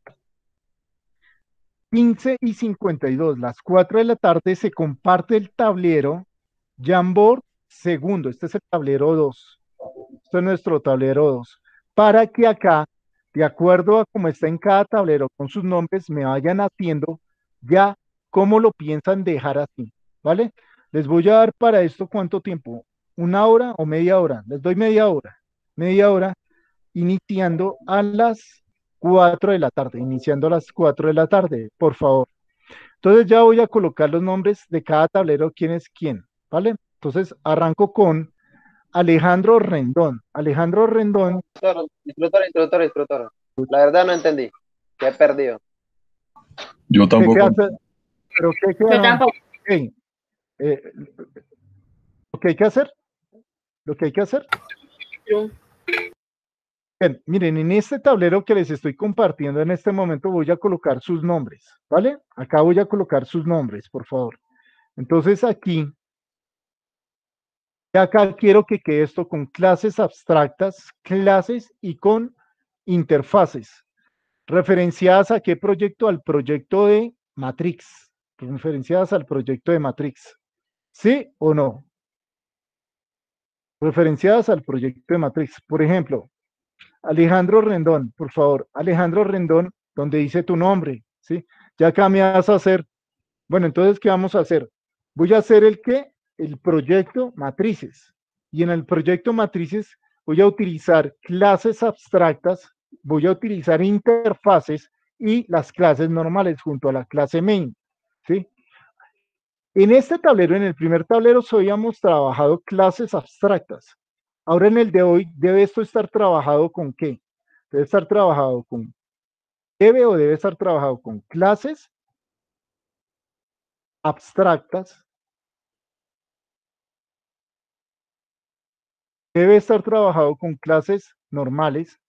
quince y cincuenta y dos, las cuatro de la tarde, se comparte el tablero Jamboard segundo. Este es el tablero dos. Este es nuestro tablero dos. Para que acá, de acuerdo a cómo está en cada tablero con sus nombres, me vayan haciendo ya cómo lo piensan dejar así, ¿vale? Les voy a dar para esto cuánto tiempo, una hora o media hora. Les doy media hora, media hora, iniciando a las cuatro de la tarde, iniciando a las cuatro de la tarde, por favor. Entonces ya voy a colocar los nombres de cada tablero, quién es quién, ¿vale? Entonces arranco con Alejandro Rendón. Alejandro Rendón. Instructor, instructor, instructor. La verdad no entendí. ¿Qué he perdido? Yo tampoco. ¿Qué hace? ¿Pero qué queda? Yo tampoco. Okay. Eh, lo que hay que hacer, lo que hay que hacer. Bien, miren, en este tablero que les estoy compartiendo en este momento voy a colocar sus nombres, ¿vale? Acá voy a colocar sus nombres, por favor. Entonces aquí, acá quiero que quede esto con clases abstractas, clases y con interfaces. ¿Referenciadas a qué proyecto? Al proyecto de Matrix. Referenciadas al proyecto de Matrix. ¿Sí o no? referenciadas al proyecto de matriz. Por ejemplo, Alejandro Rendón, por favor, Alejandro Rendón, donde dice tu nombre, ¿sí? Ya acá me vas a hacer, bueno, entonces, ¿qué vamos a hacer? Voy a hacer el qué? El proyecto matrices. Y en el proyecto matrices voy a utilizar clases abstractas, voy a utilizar interfaces y las clases normales junto a la clase main, ¿sí? En este tablero, en el primer tablero, habíamos trabajado clases abstractas. Ahora en el de hoy, debe esto estar trabajado con qué? Debe estar trabajado con, debe o debe estar trabajado con clases abstractas, debe estar trabajado con clases normales,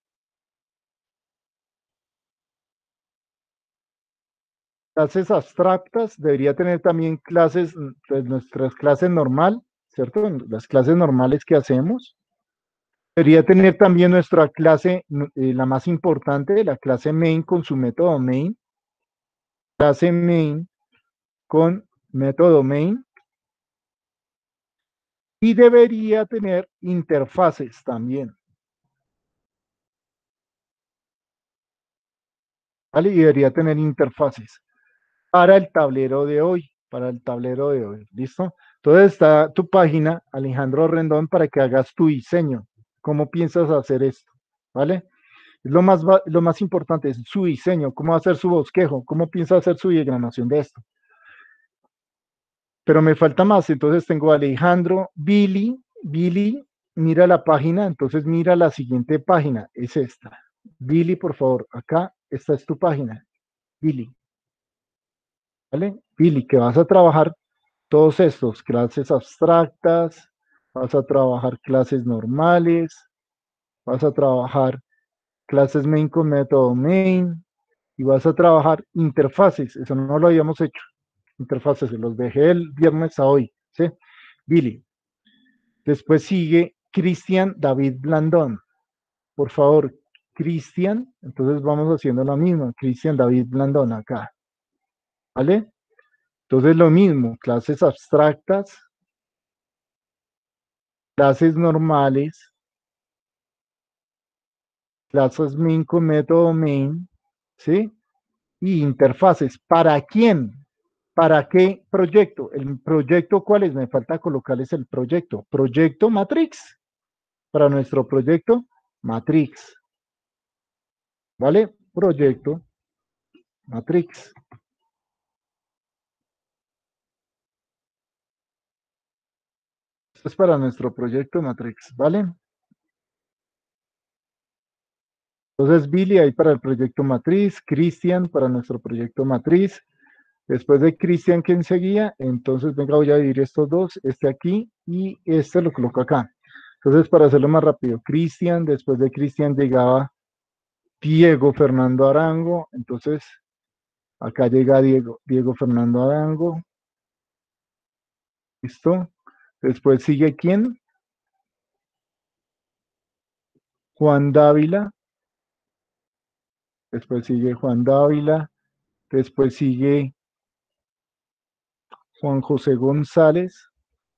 clases abstractas, debería tener también clases, pues nuestras clases normal, ¿cierto? Las clases normales que hacemos. Debería tener también nuestra clase, eh, la más importante, la clase main con su método main, clase main con método main, y debería tener interfaces también. ¿Vale? Y debería tener interfaces para el tablero de hoy, para el tablero de hoy, ¿listo? Entonces está tu página, Alejandro Rendón, para que hagas tu diseño. ¿Cómo piensas hacer esto? ¿Vale? Es lo más, lo más importante, es su diseño, cómo va a ser su bosquejo, cómo piensa hacer su diagramación de esto. Pero me falta más, entonces tengo a Alejandro, Billy, Billy, mira la página, entonces mira la siguiente página, es esta. Billy, por favor, acá, esta es tu página, Billy. ¿Vale? Billy, que vas a trabajar todos estos, clases abstractas, vas a trabajar clases normales, vas a trabajar clases main con método main, y vas a trabajar interfaces, eso no lo habíamos hecho, interfaces, los dejé el viernes a hoy, ¿sí? Billy. Después sigue Cristian David Blandón. Por favor, Cristian, entonces vamos haciendo lo mismo, Cristian David Blandón acá, ¿vale? Entonces lo mismo, clases abstractas, clases normales, clases main con método main, ¿sí? Y interfaces. ¿Para quién? ¿Para qué proyecto? ¿El proyecto cuál es? Me falta colocarles el proyecto. Proyecto Matrix. Para nuestro proyecto Matrix. ¿Vale? Proyecto Matrix. Esto es para nuestro proyecto Matrix, ¿vale? Entonces, Billy ahí para el proyecto Matriz, Cristian para nuestro proyecto Matriz. Después de Cristian, ¿quién seguía? Entonces, venga, voy a dividir estos dos, este aquí y este lo coloco acá. Entonces, para hacerlo más rápido, Cristian, después de Cristian llegaba Diego Fernando Arango. Entonces, acá llega Diego, Diego Fernando Arango. ¿Listo? Después sigue ¿quién? Juan Dávila. Después sigue Juan Dávila. Después sigue Juan José González.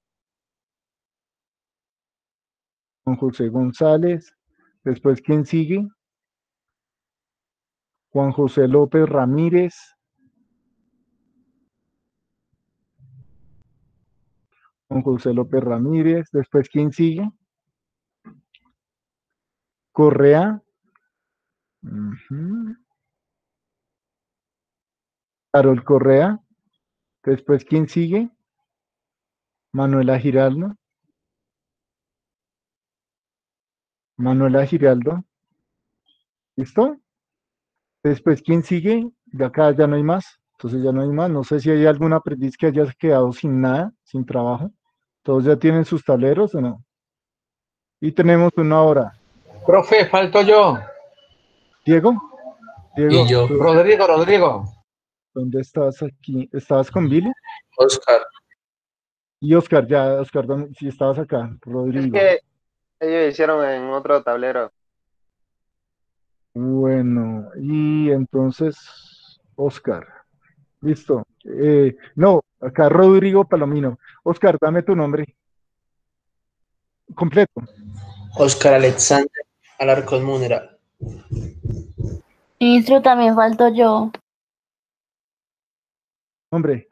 Juan José González. Después, ¿quién sigue? Juan José López Ramírez. Juan José López Ramírez. Después, ¿quién sigue? Correa. Uh-huh. Carol Correa. Después, ¿quién sigue? Manuela Giraldo. Manuela Giraldo. ¿Listo? Después, ¿quién sigue? De acá ya no hay más. Entonces ya no hay más. No sé si hay algún aprendiz que haya quedado sin nada, sin trabajo. ¿Todos ya tienen sus tableros o no? Y tenemos una hora. Profe, falto yo. Diego. Diego. Y yo. ¿tú Rodrigo, Rodrigo. ¿Dónde estabas aquí? ¿Estabas con Billy? Oscar. Y Oscar, ya, Oscar, si estabas acá. Es Rodrigo. que ellos hicieron en otro tablero. Bueno, y entonces, Oscar. Listo. Eh, no, acá Rodrigo Palomino. Oscar, dame tu nombre. completo. Oscar Alexander Alarcón Múnera. Ministro, también falto yo. Hombre.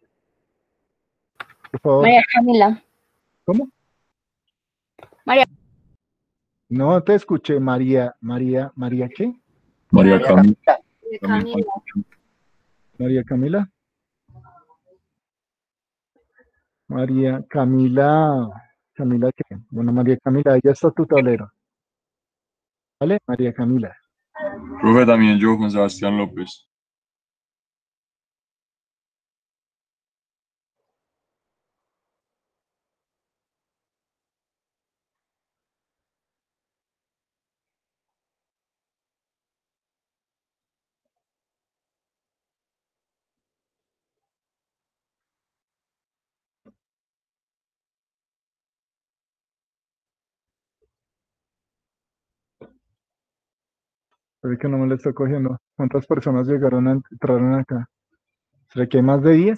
Por favor. María Camila. ¿Cómo? María. No te escuché, María, María, ¿María qué? María Camila. María Camila. María Camila. María Camila. Camila qué? Bueno, María Camila, ya está tu tablero. ¿Vale? María Camila. Profe, también yo, Juan Sebastián López. Pero es que no me lo estoy cogiendo. ¿Cuántas personas llegaron a entraron acá? ¿Será que hay más de diez?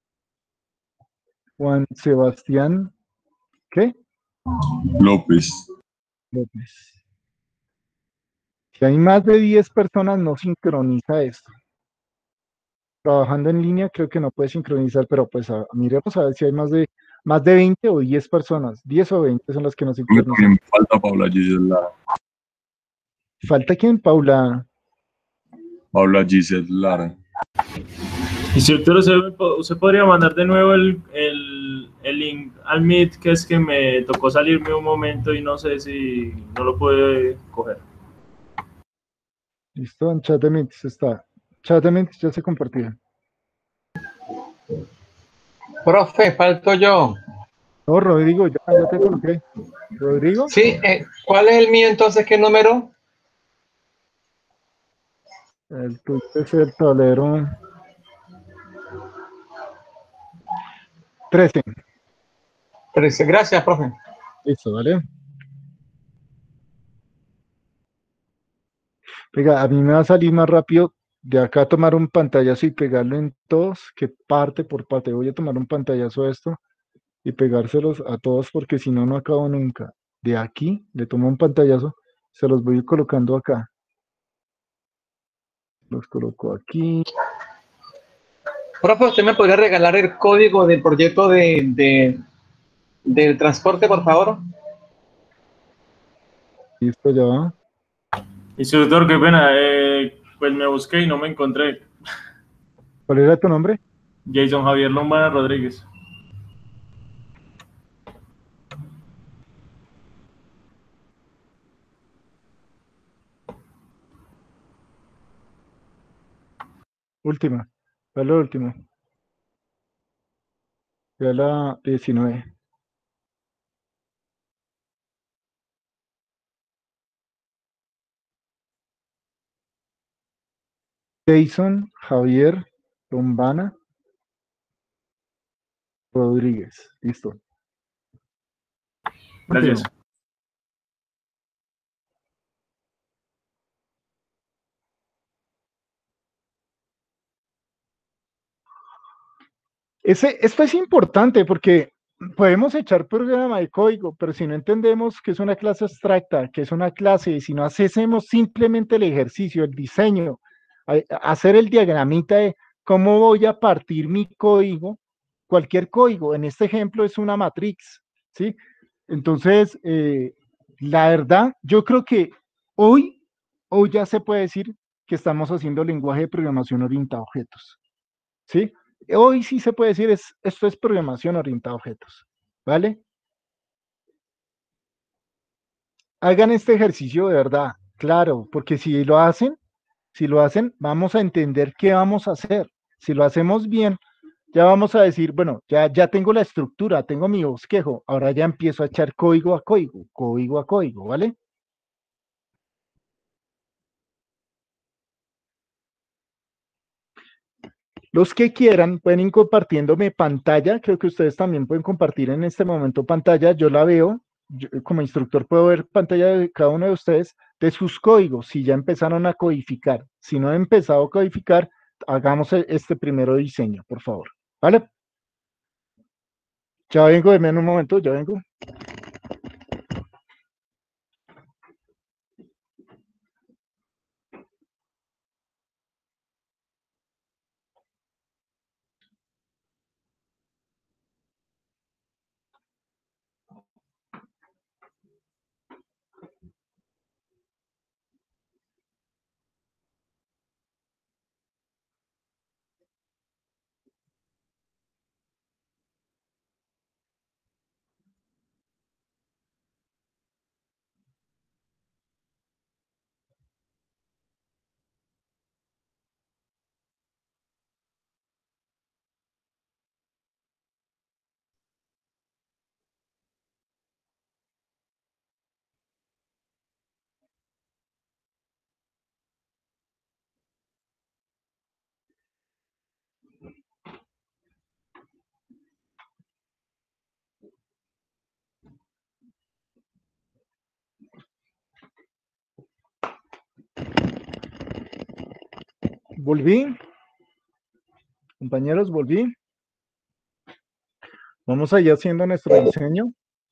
Juan Sebastián, ¿qué? López. López. Si hay más de diez personas, no sincroniza esto. Trabajando en línea creo que no puede sincronizar, pero pues a, miremos a ver si hay más de más de veinte o diez personas. diez o veinte son las que no Profe, sincronizan. también falta Paula Giselle Lara. ¿Falta quién, Paula? Paula Giselle Lara. Instructor, ¿usted, usted podría mandar de nuevo el, el, el link al Meet, que es que me tocó salirme un momento y no sé si no lo puede coger? Listo, en chat de Meet está. Chat de Meet ya se compartió. Profe, falto yo. No, Rodrigo, ya, ya te coloqué. ¿Rodrigo? Sí, eh, ¿cuál es el mío entonces? ¿Qué número? El tuyo es el tablero trece. trece. Gracias, profe. Listo, ¿vale? Oiga, a mí me va a salir más rápido de acá tomar un pantallazo y pegarlo en todos, que parte por parte. Voy a tomar un pantallazo de esto y pegárselos a todos porque si no, no acabo nunca. De aquí, le tomo un pantallazo, se los voy a ir colocando acá. Los coloco aquí. Profe, ¿usted me podría regalar el código del proyecto de, de, del transporte, por favor? Listo, ya va. Instructor, qué pena, eh, pues me busqué y no me encontré. ¿Cuál era tu nombre? Jason Javier Lombana Rodríguez. Última. ¿Cuál es la última? Ya la diecinueve. Jason Javier Lombana Rodríguez. Listo. Gracias. Continúo. Ese, esto es importante porque podemos echar programa de código, pero si no entendemos que es una clase abstracta, que es una clase, y si no hacemos simplemente el ejercicio, el diseño, a- hacer el diagramita de cómo voy a partir mi código, cualquier código, en este ejemplo es una matrix, ¿sí? Entonces, eh, la verdad, yo creo que hoy, hoy ya se puede decir que estamos haciendo lenguaje de programación orientado a objetos, ¿sí? Hoy sí se puede decir, es, esto es programación orientada a objetos, ¿vale? Hagan este ejercicio de verdad, claro, porque si lo hacen, si lo hacen, vamos a entender qué vamos a hacer. Si lo hacemos bien, ya vamos a decir, bueno, ya, ya tengo la estructura, tengo mi bosquejo, ahora ya empiezo a echar código a código, código a código, ¿vale? Los que quieran pueden ir compartiéndome pantalla, creo que ustedes también pueden compartir en este momento pantalla, yo la veo, yo, como instructor puedo ver pantalla de cada uno de ustedes, de sus códigos, si ya empezaron a codificar. Si no han empezado a codificar, hagamos este primero diseño, por favor, ¿vale? Ya vengo, denme en un momento, ya vengo. Volví. Compañeros, volví. Vamos allá haciendo nuestro diseño.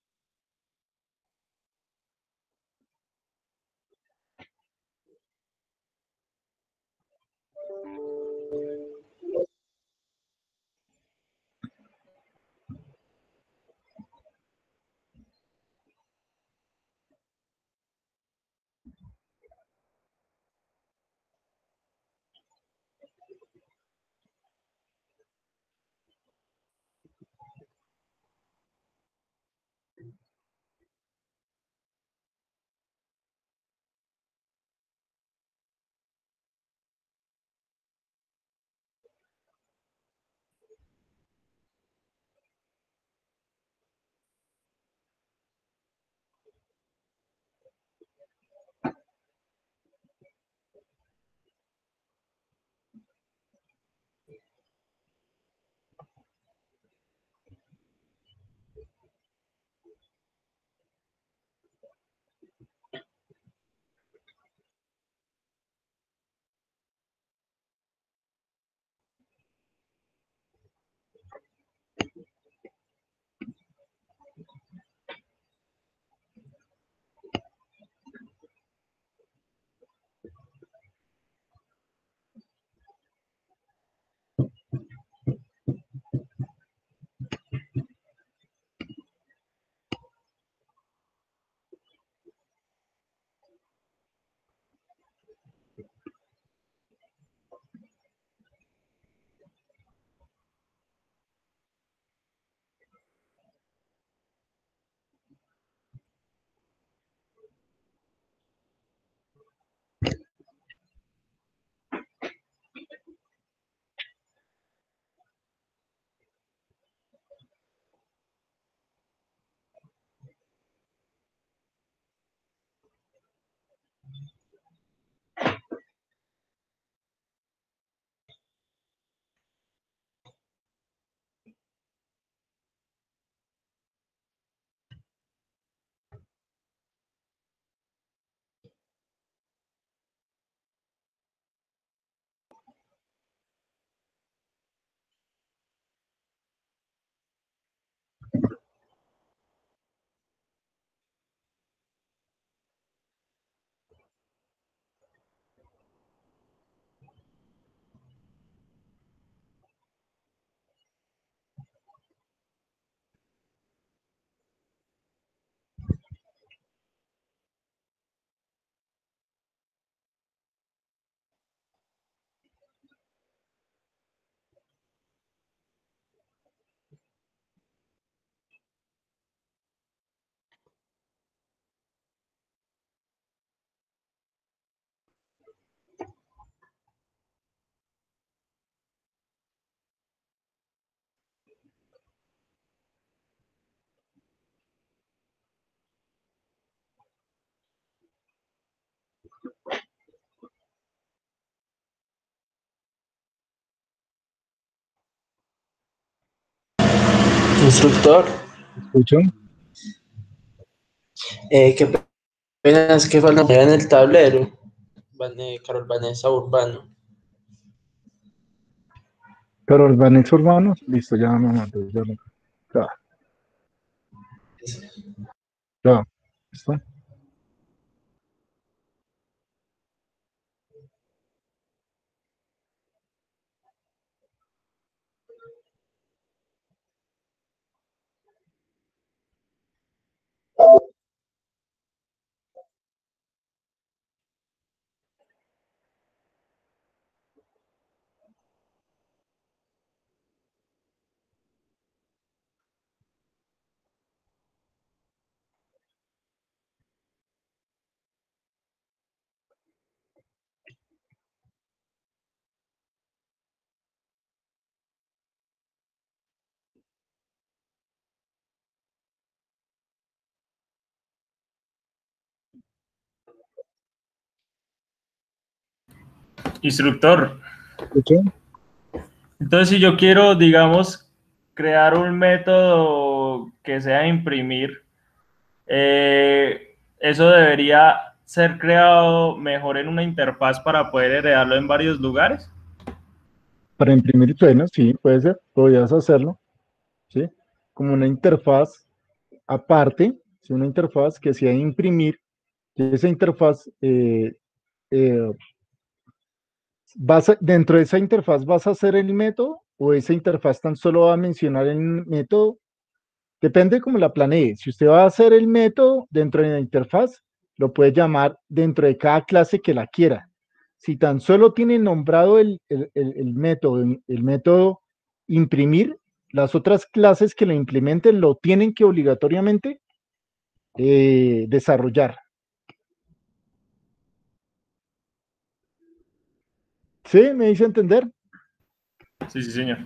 Instructor, ¿Escucho? eh, qué pena es que falta en el tablero. Vane- Carol Vanessa Urbano. Carol Vanessa Urbanos. Listo, ya me mandó. Ya, lo- ya, ya. ¿Listo? Instructor, ¿Escucho? entonces si yo quiero, digamos, crear un método que sea imprimir, eh, eso debería ser creado mejor en una interfaz para poder heredarlo en varios lugares. Para imprimir sueños, sí, puede ser, podrías hacerlo, ¿sí? Como una interfaz aparte, ¿sí? Una interfaz que sea imprimir, y esa interfaz, eh, eh, vas a- dentro de esa interfaz vas a hacer el método o esa interfaz tan solo va a mencionar el método, depende cómo la planee. Si usted va a hacer el método dentro de la interfaz, lo puede llamar dentro de cada clase que la quiera. Si tan solo tiene nombrado el, el- el- el método, el método imprimir, las otras clases que lo implementen lo tienen que obligatoriamente eh, desarrollar. ¿Sí? ¿Me hice entender? Sí, sí, señor.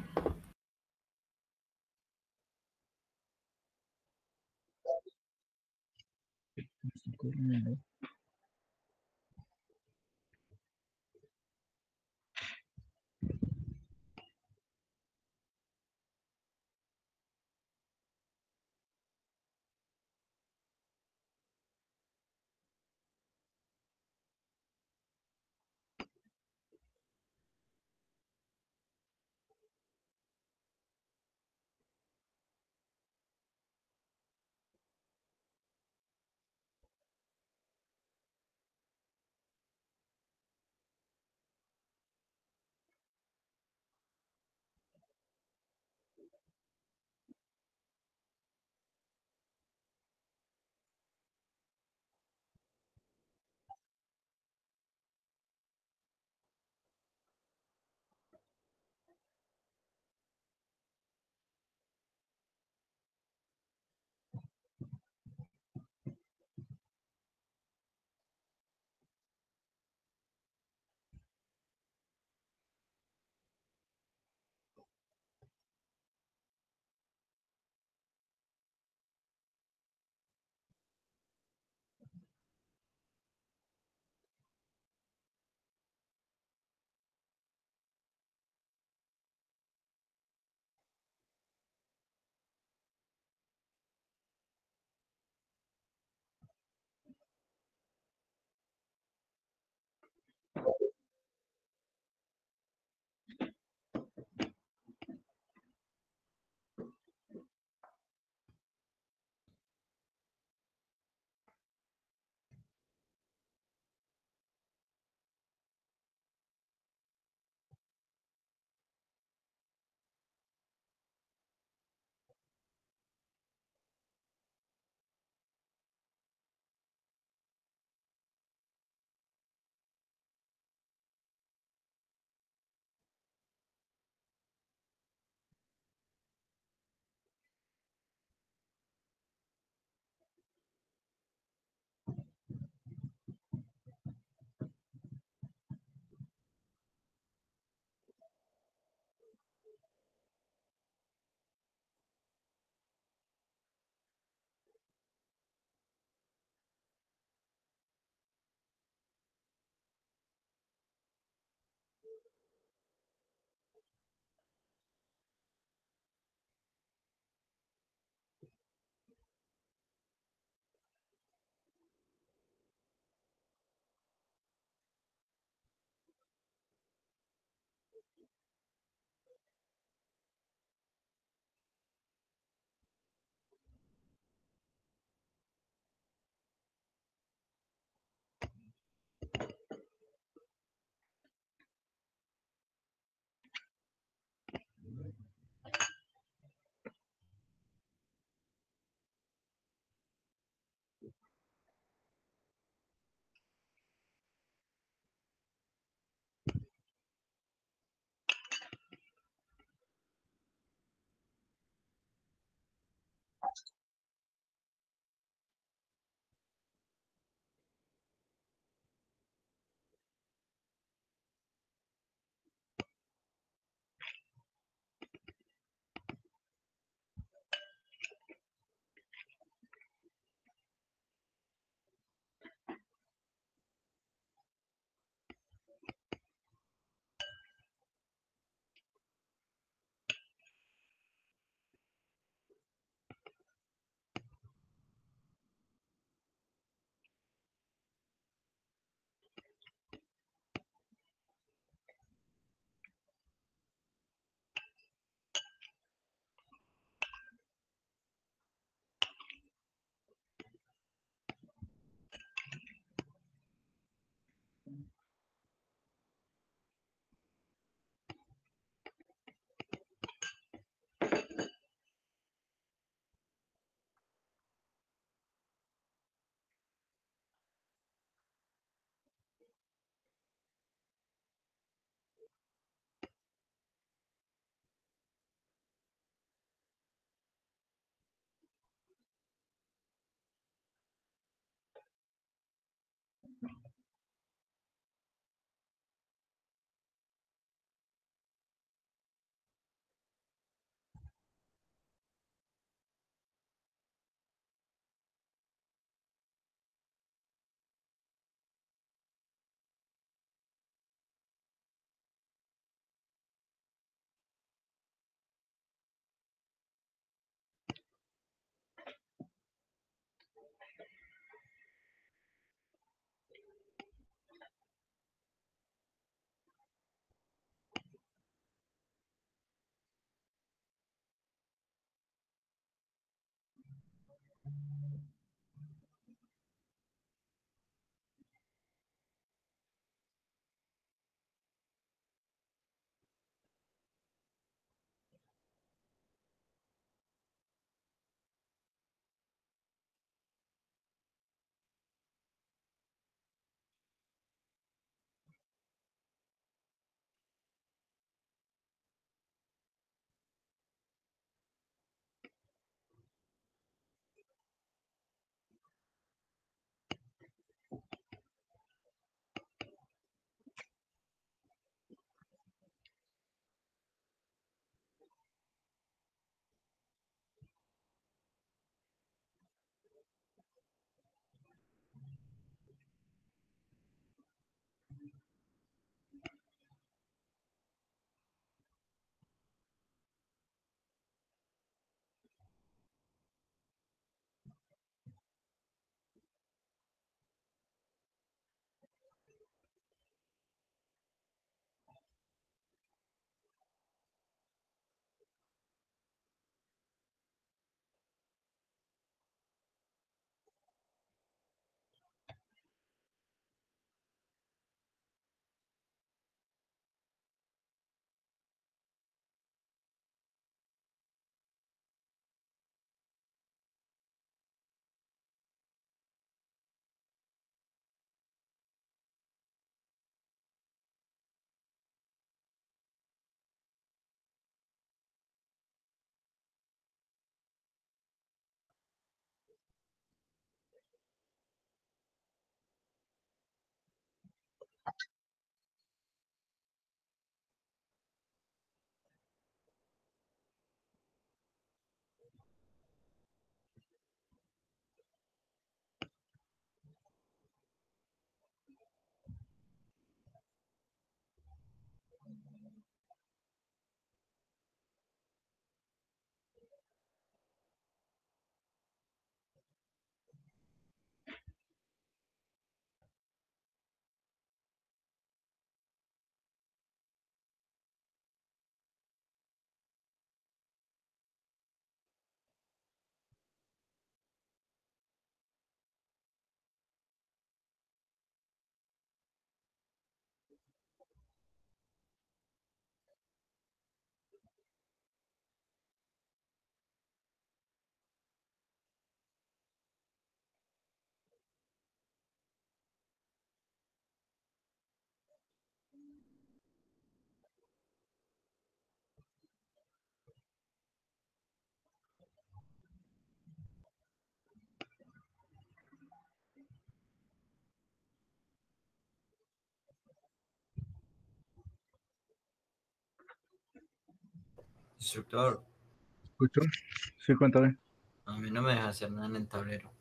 Instructor, ¿Escucho? Sí, cuéntame. a mí no me deja hacer nada en el tablero.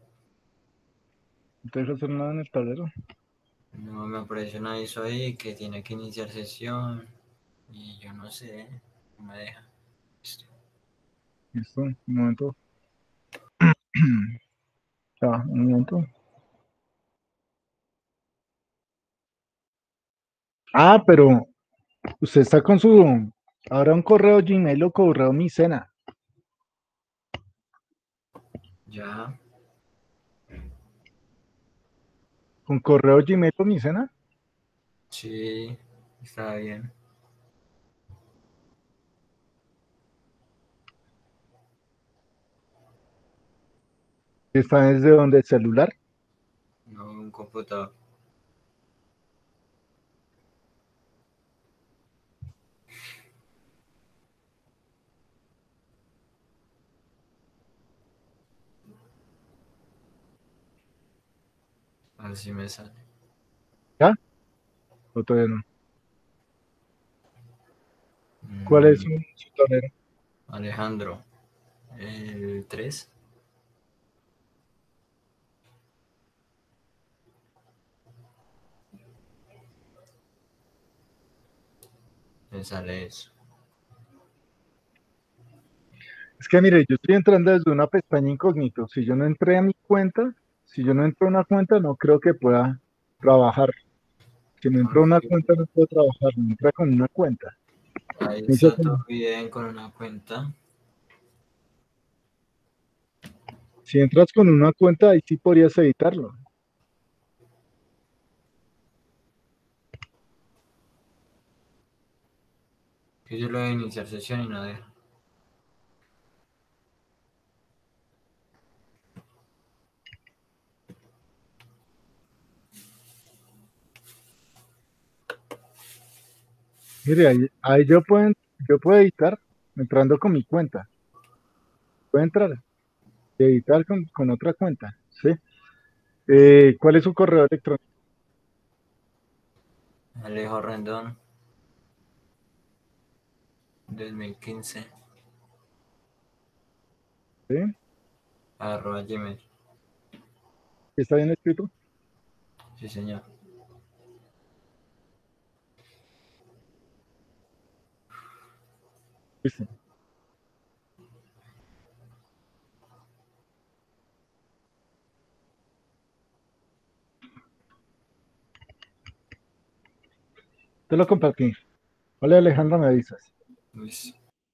¿No te dejas hacer nada en el tablero? No me aparece un aviso ahí que tiene que iniciar sesión y yo no sé, no me deja. Listo, un momento. Ya, un momento. Ah, pero usted está con su... Ahora un correo Gmail o correo Micena. Ya, ¿Con correo Gmail o Micena? sí, está bien. ¿Está desde donde? ¿El celular? No, un computador. Así me sale. ¿Ya? ¿O todavía no? ¿Cuál es Mm, su, su tablero? Alejandro, el tres, me sale eso. Es que mire, yo estoy entrando desde una pestaña incógnito. Si yo no entré a mi cuenta, si yo no entro a una cuenta, no creo que pueda trabajar. Si no entro a una cuenta, no puedo trabajar. No entra con una cuenta. Ahí Me dice está que todo no. bien con una cuenta. Si entras con una cuenta, ahí sí podrías editarlo. Que yo lo voy a iniciar sesión y no deja. Mire, ahí, ahí yo puedo, yo puedo editar entrando con mi cuenta. Puedo entrar y editar con, con otra cuenta, ¿sí? Eh, ¿cuál es su correo electrónico? Alejo Rendón, dos mil quince, ¿Sí? arroba Gmail. ¿Está bien escrito? Sí, señor. Listo. Te lo compartí. Vale, Alejandro, me avisas. Luis.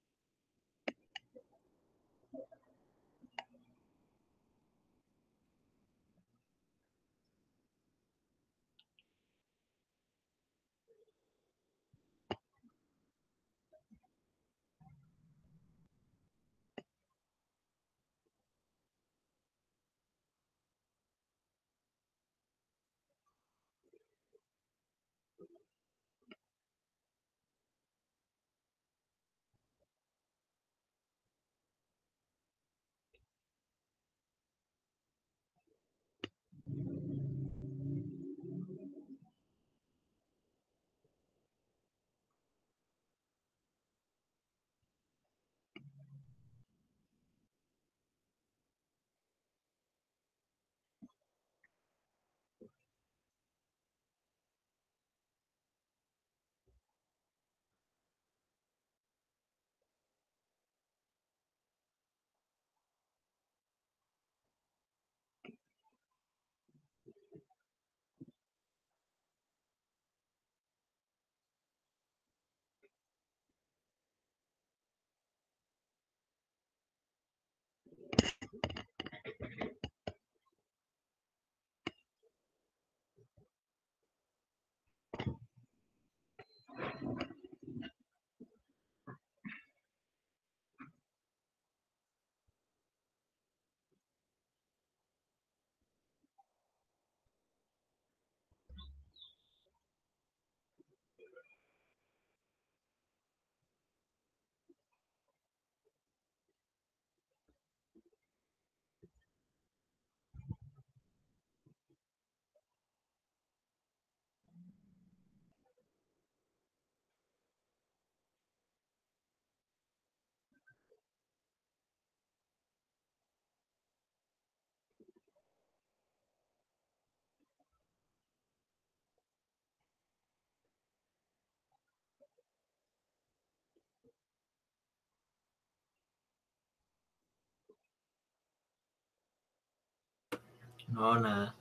No, nada.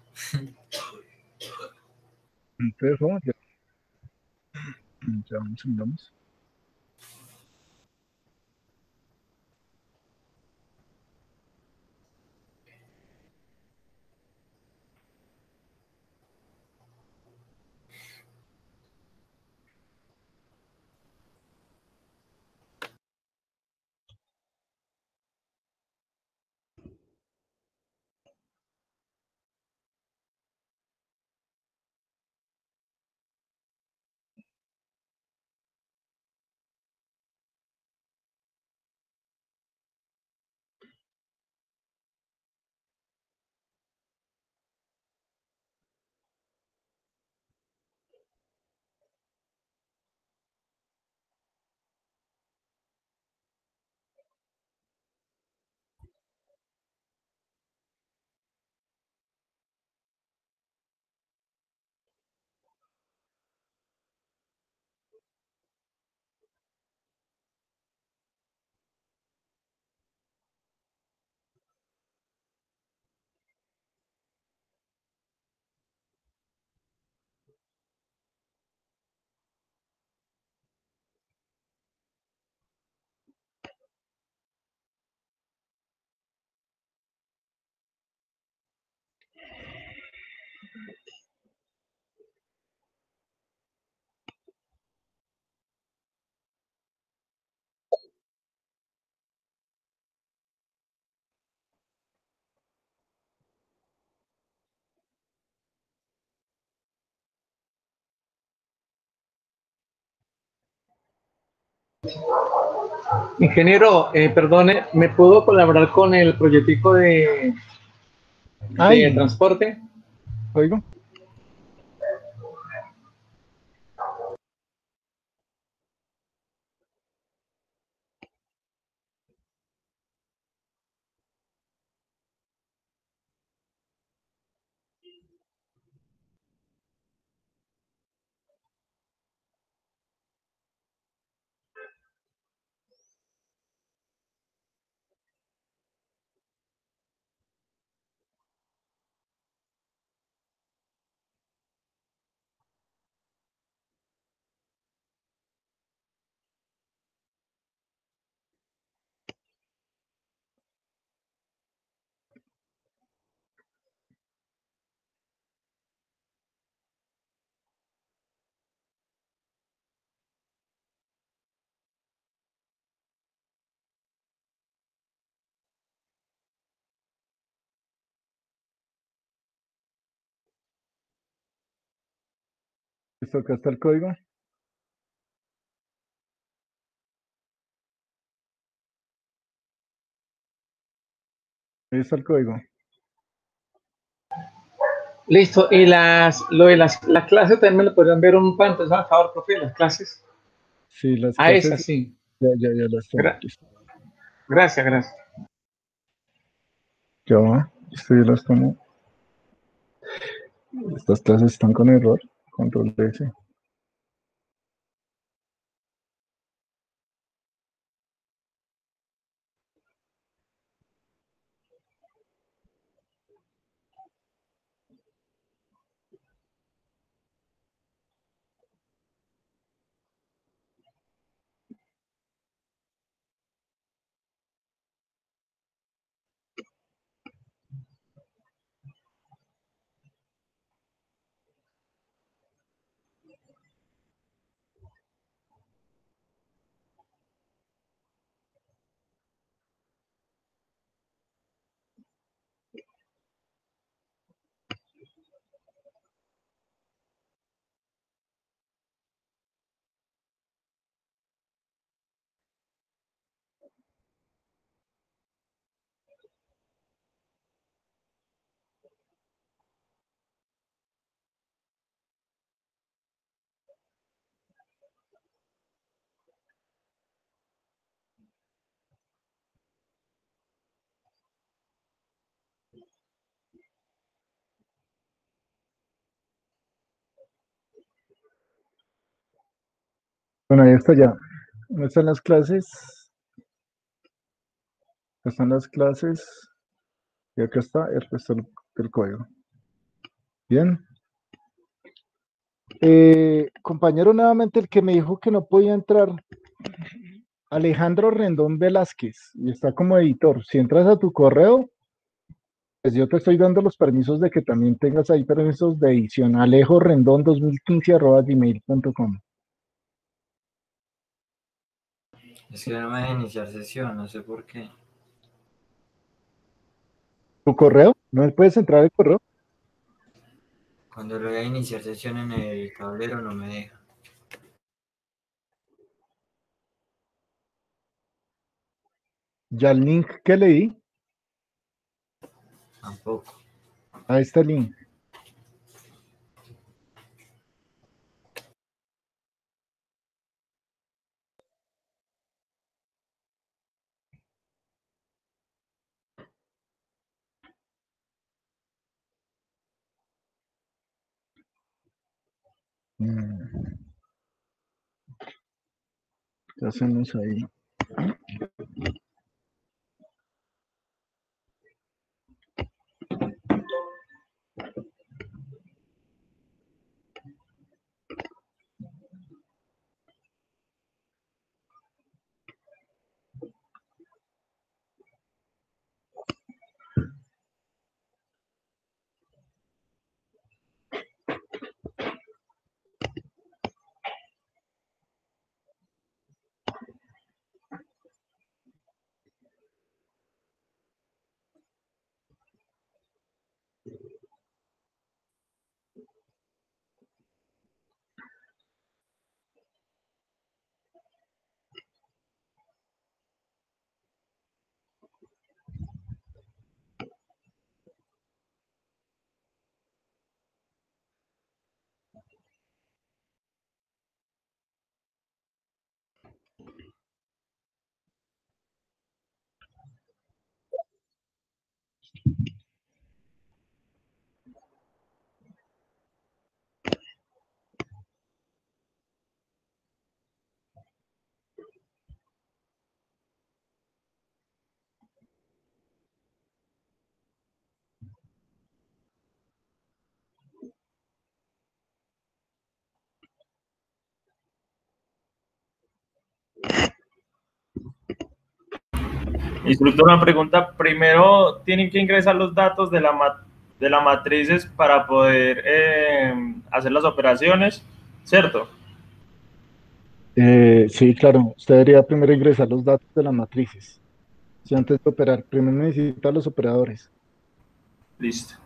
Entonces, vamos, ya, ya vamos, vamos. Ingeniero, eh, perdone, ¿me puedo colaborar con el proyectico de, de Ay, transporte? oigo. Listo, acá está el código. Ahí está el código. Listo, y las, lo de las, la clase también me lo podrían ver un pantallazo, por favor, profe, las clases. Sí, las Ah, esa clases, sí. ya, ya, ya las tengo Gra- aquí. gracias, gracias. Ya va, esto ya las tomo. Estas clases están con error. Control S. Bueno, ahí está ya. ¿Dónde están las clases? Acá están las clases. Y acá está el resto del, del código. Bien. Eh, compañero, nuevamente el que me dijo que no podía entrar, Alejandro Rendón Velázquez, y está como editor. Si entras a tu correo, pues yo te estoy dando los permisos de que también tengas ahí permisos de edición. Alejo Rendón dos mil quince arroba gmail punto com. Es que no me deja iniciar sesión, no sé por qué. ¿Tu correo? ¿No puedes entrar al correo? Cuando le voy a iniciar sesión en el tablero no me deja. Ya el link que le di, Tampoco. a este link. Mm, ¿qué hacemos ahí? Instructor, una pregunta. Primero tienen que ingresar los datos de la, ma de las matrices para poder eh, hacer las operaciones, ¿cierto? Eh, sí, claro, usted debería primero ingresar los datos de las matrices. Si antes de operar, primero necesita los operadores. Listo.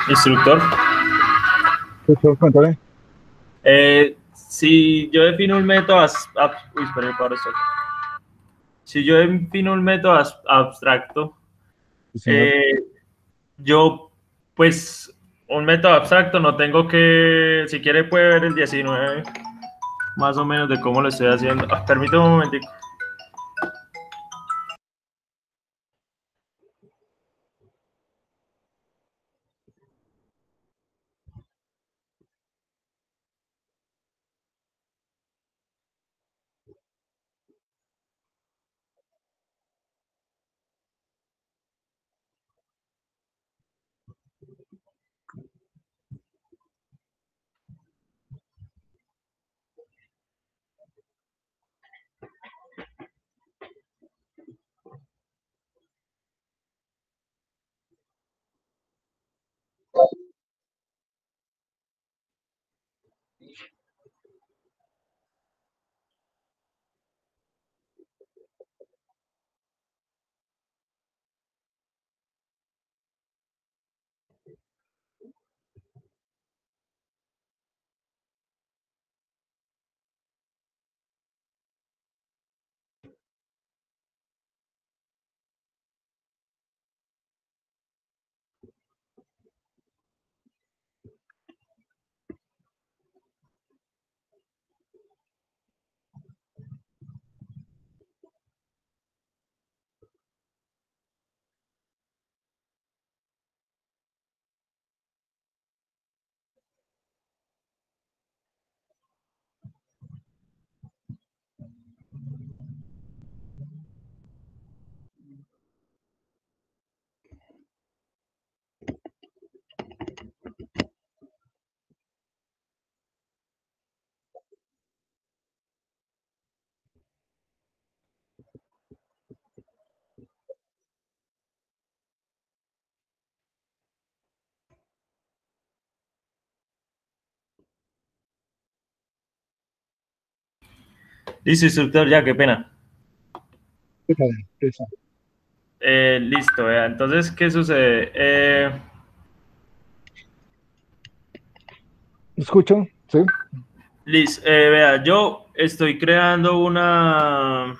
Instructor. Instructor, cuéntame. Eh, si yo defino un método... as- ab- uy, espera, para esto. Si yo defino un método as- abstracto, Sí, señor. eh, yo, pues, un método abstracto no tengo que... Si quiere puede ver el diecinueve, más o menos de cómo lo estoy haciendo. Ah, permítame un momentico. Listo, instructor, ya, qué pena. Eh, listo, vea. Entonces, ¿qué sucede? Eh, ¿Escucho? Sí. Liz, eh, vea, yo estoy creando una...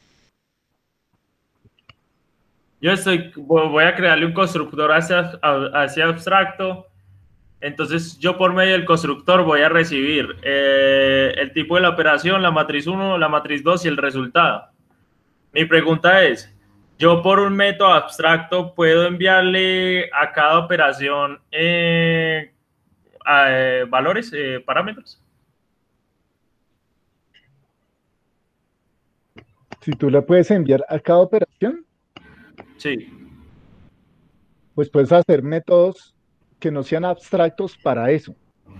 Yo estoy, vo- voy a crearle un constructor hacia, hacia abstracto. Entonces, yo por medio del constructor voy a recibir eh, el tipo de la operación, la matriz uno, la matriz dos y el resultado. Mi pregunta es, yo por un método abstracto puedo enviarle a cada operación eh, a, eh, valores, eh, parámetros. Si tú le puedes enviar a cada operación, Sí. pues puedes hacer métodos que no sean abstractos para eso.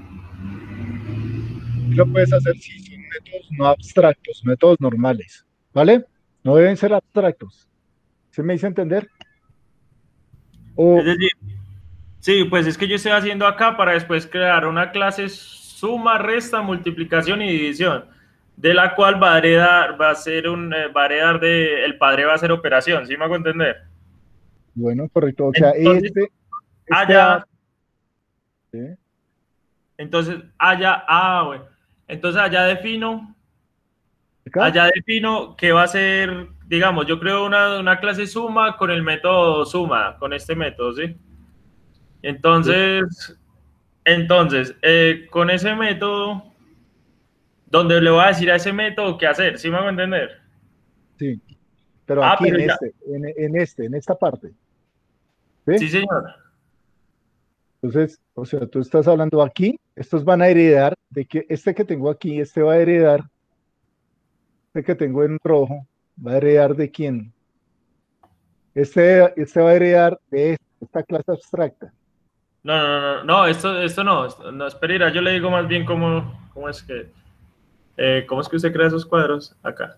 Y lo puedes hacer si son métodos no abstractos, métodos normales, ¿vale? No deben ser abstractos. ¿Se me hizo entender? O, Es decir, sí, pues es que yo estoy haciendo acá para después crear una clase suma, resta, multiplicación y división, de la cual va a heredar, va a ser un, eh, va a heredar de, el padre va a hacer operación, ¿sí me hago entender? bueno, correcto. O sea, Entonces, este, este A, allá, ¿sí? entonces, allá, ah, bueno, entonces allá defino, Acá, allá defino que va a ser, digamos, yo creo una, una clase suma con el método suma, con este método, ¿sí? Entonces, entonces, eh, con ese método, donde le voy a decir a ese método qué hacer, ¿sí me hago entender? sí, pero Ah, aquí pero en ya, este, en, en este, en esta parte, ¿sí? sí, señor. Entonces, o sea, tú estás hablando aquí, estos van a heredar de que este que tengo aquí, este va a heredar, este que tengo en rojo, va a heredar de quién. Este, este va a heredar de esta, esta clase abstracta. No, no, no, no, no, esto, esto no, esto- no, espera, yo le digo más bien cómo, cómo es que, eh, cómo es que usted crea esos cuadros acá.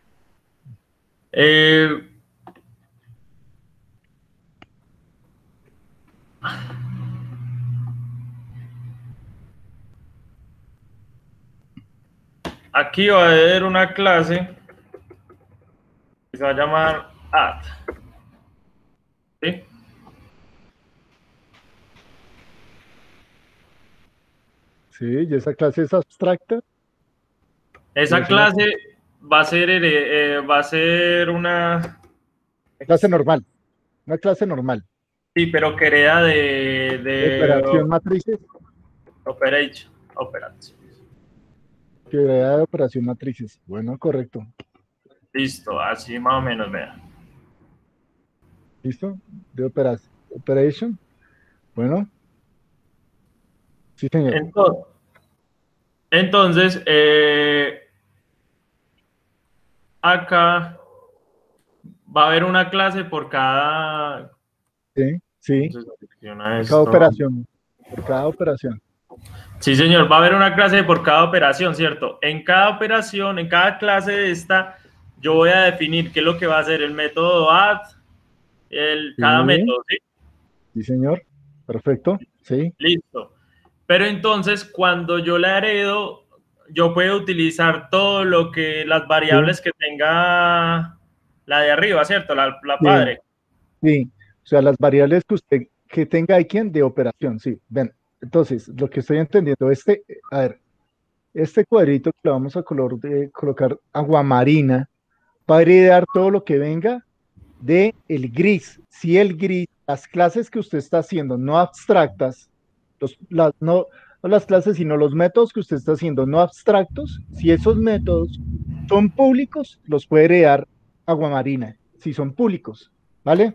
Eh, Aquí va a haber una clase que se va a llamar add, ¿sí? Sí, y esa clase es abstracta. Esa Es una clase va a ser, eh, eh, va a ser una, clase normal. Una clase normal. sí, pero que hereda de, de Operación matrices. operation, operation. Que hereda de operación matrices. Bueno, correcto. Listo, así más o menos, vea. ¿Listo? De operación. Operation. Bueno. Sí, señor. Entonces, entonces eh, acá va a haber una clase por cada... Sí, sí. Entonces, selecciona Por cada esto. operación. Por cada operación. Sí, señor, va a haber una clase por cada operación, ¿cierto? En cada operación, en cada clase de esta, yo voy a definir qué es lo que va a hacer el método add, el, cada Sí. método, ¿sí? Sí, señor. Perfecto. Sí. Listo. Pero entonces, cuando yo la heredo, yo puedo utilizar todo lo que, las variables Sí. que tenga la de arriba, ¿cierto? La, la Sí. padre. Sí. O sea, las variables que usted que tenga hay quien de operación. Sí. Ven. Entonces, lo que estoy entendiendo, este, a ver, este cuadrito que le vamos a color de, colocar agua marina, va a heredar todo lo que venga de el gris. Si el gris, las clases que usted está haciendo no abstractas, los, las, no, no las clases, sino los métodos que usted está haciendo no abstractos, si esos métodos son públicos, los puede heredar agua marina, si son públicos, ¿vale?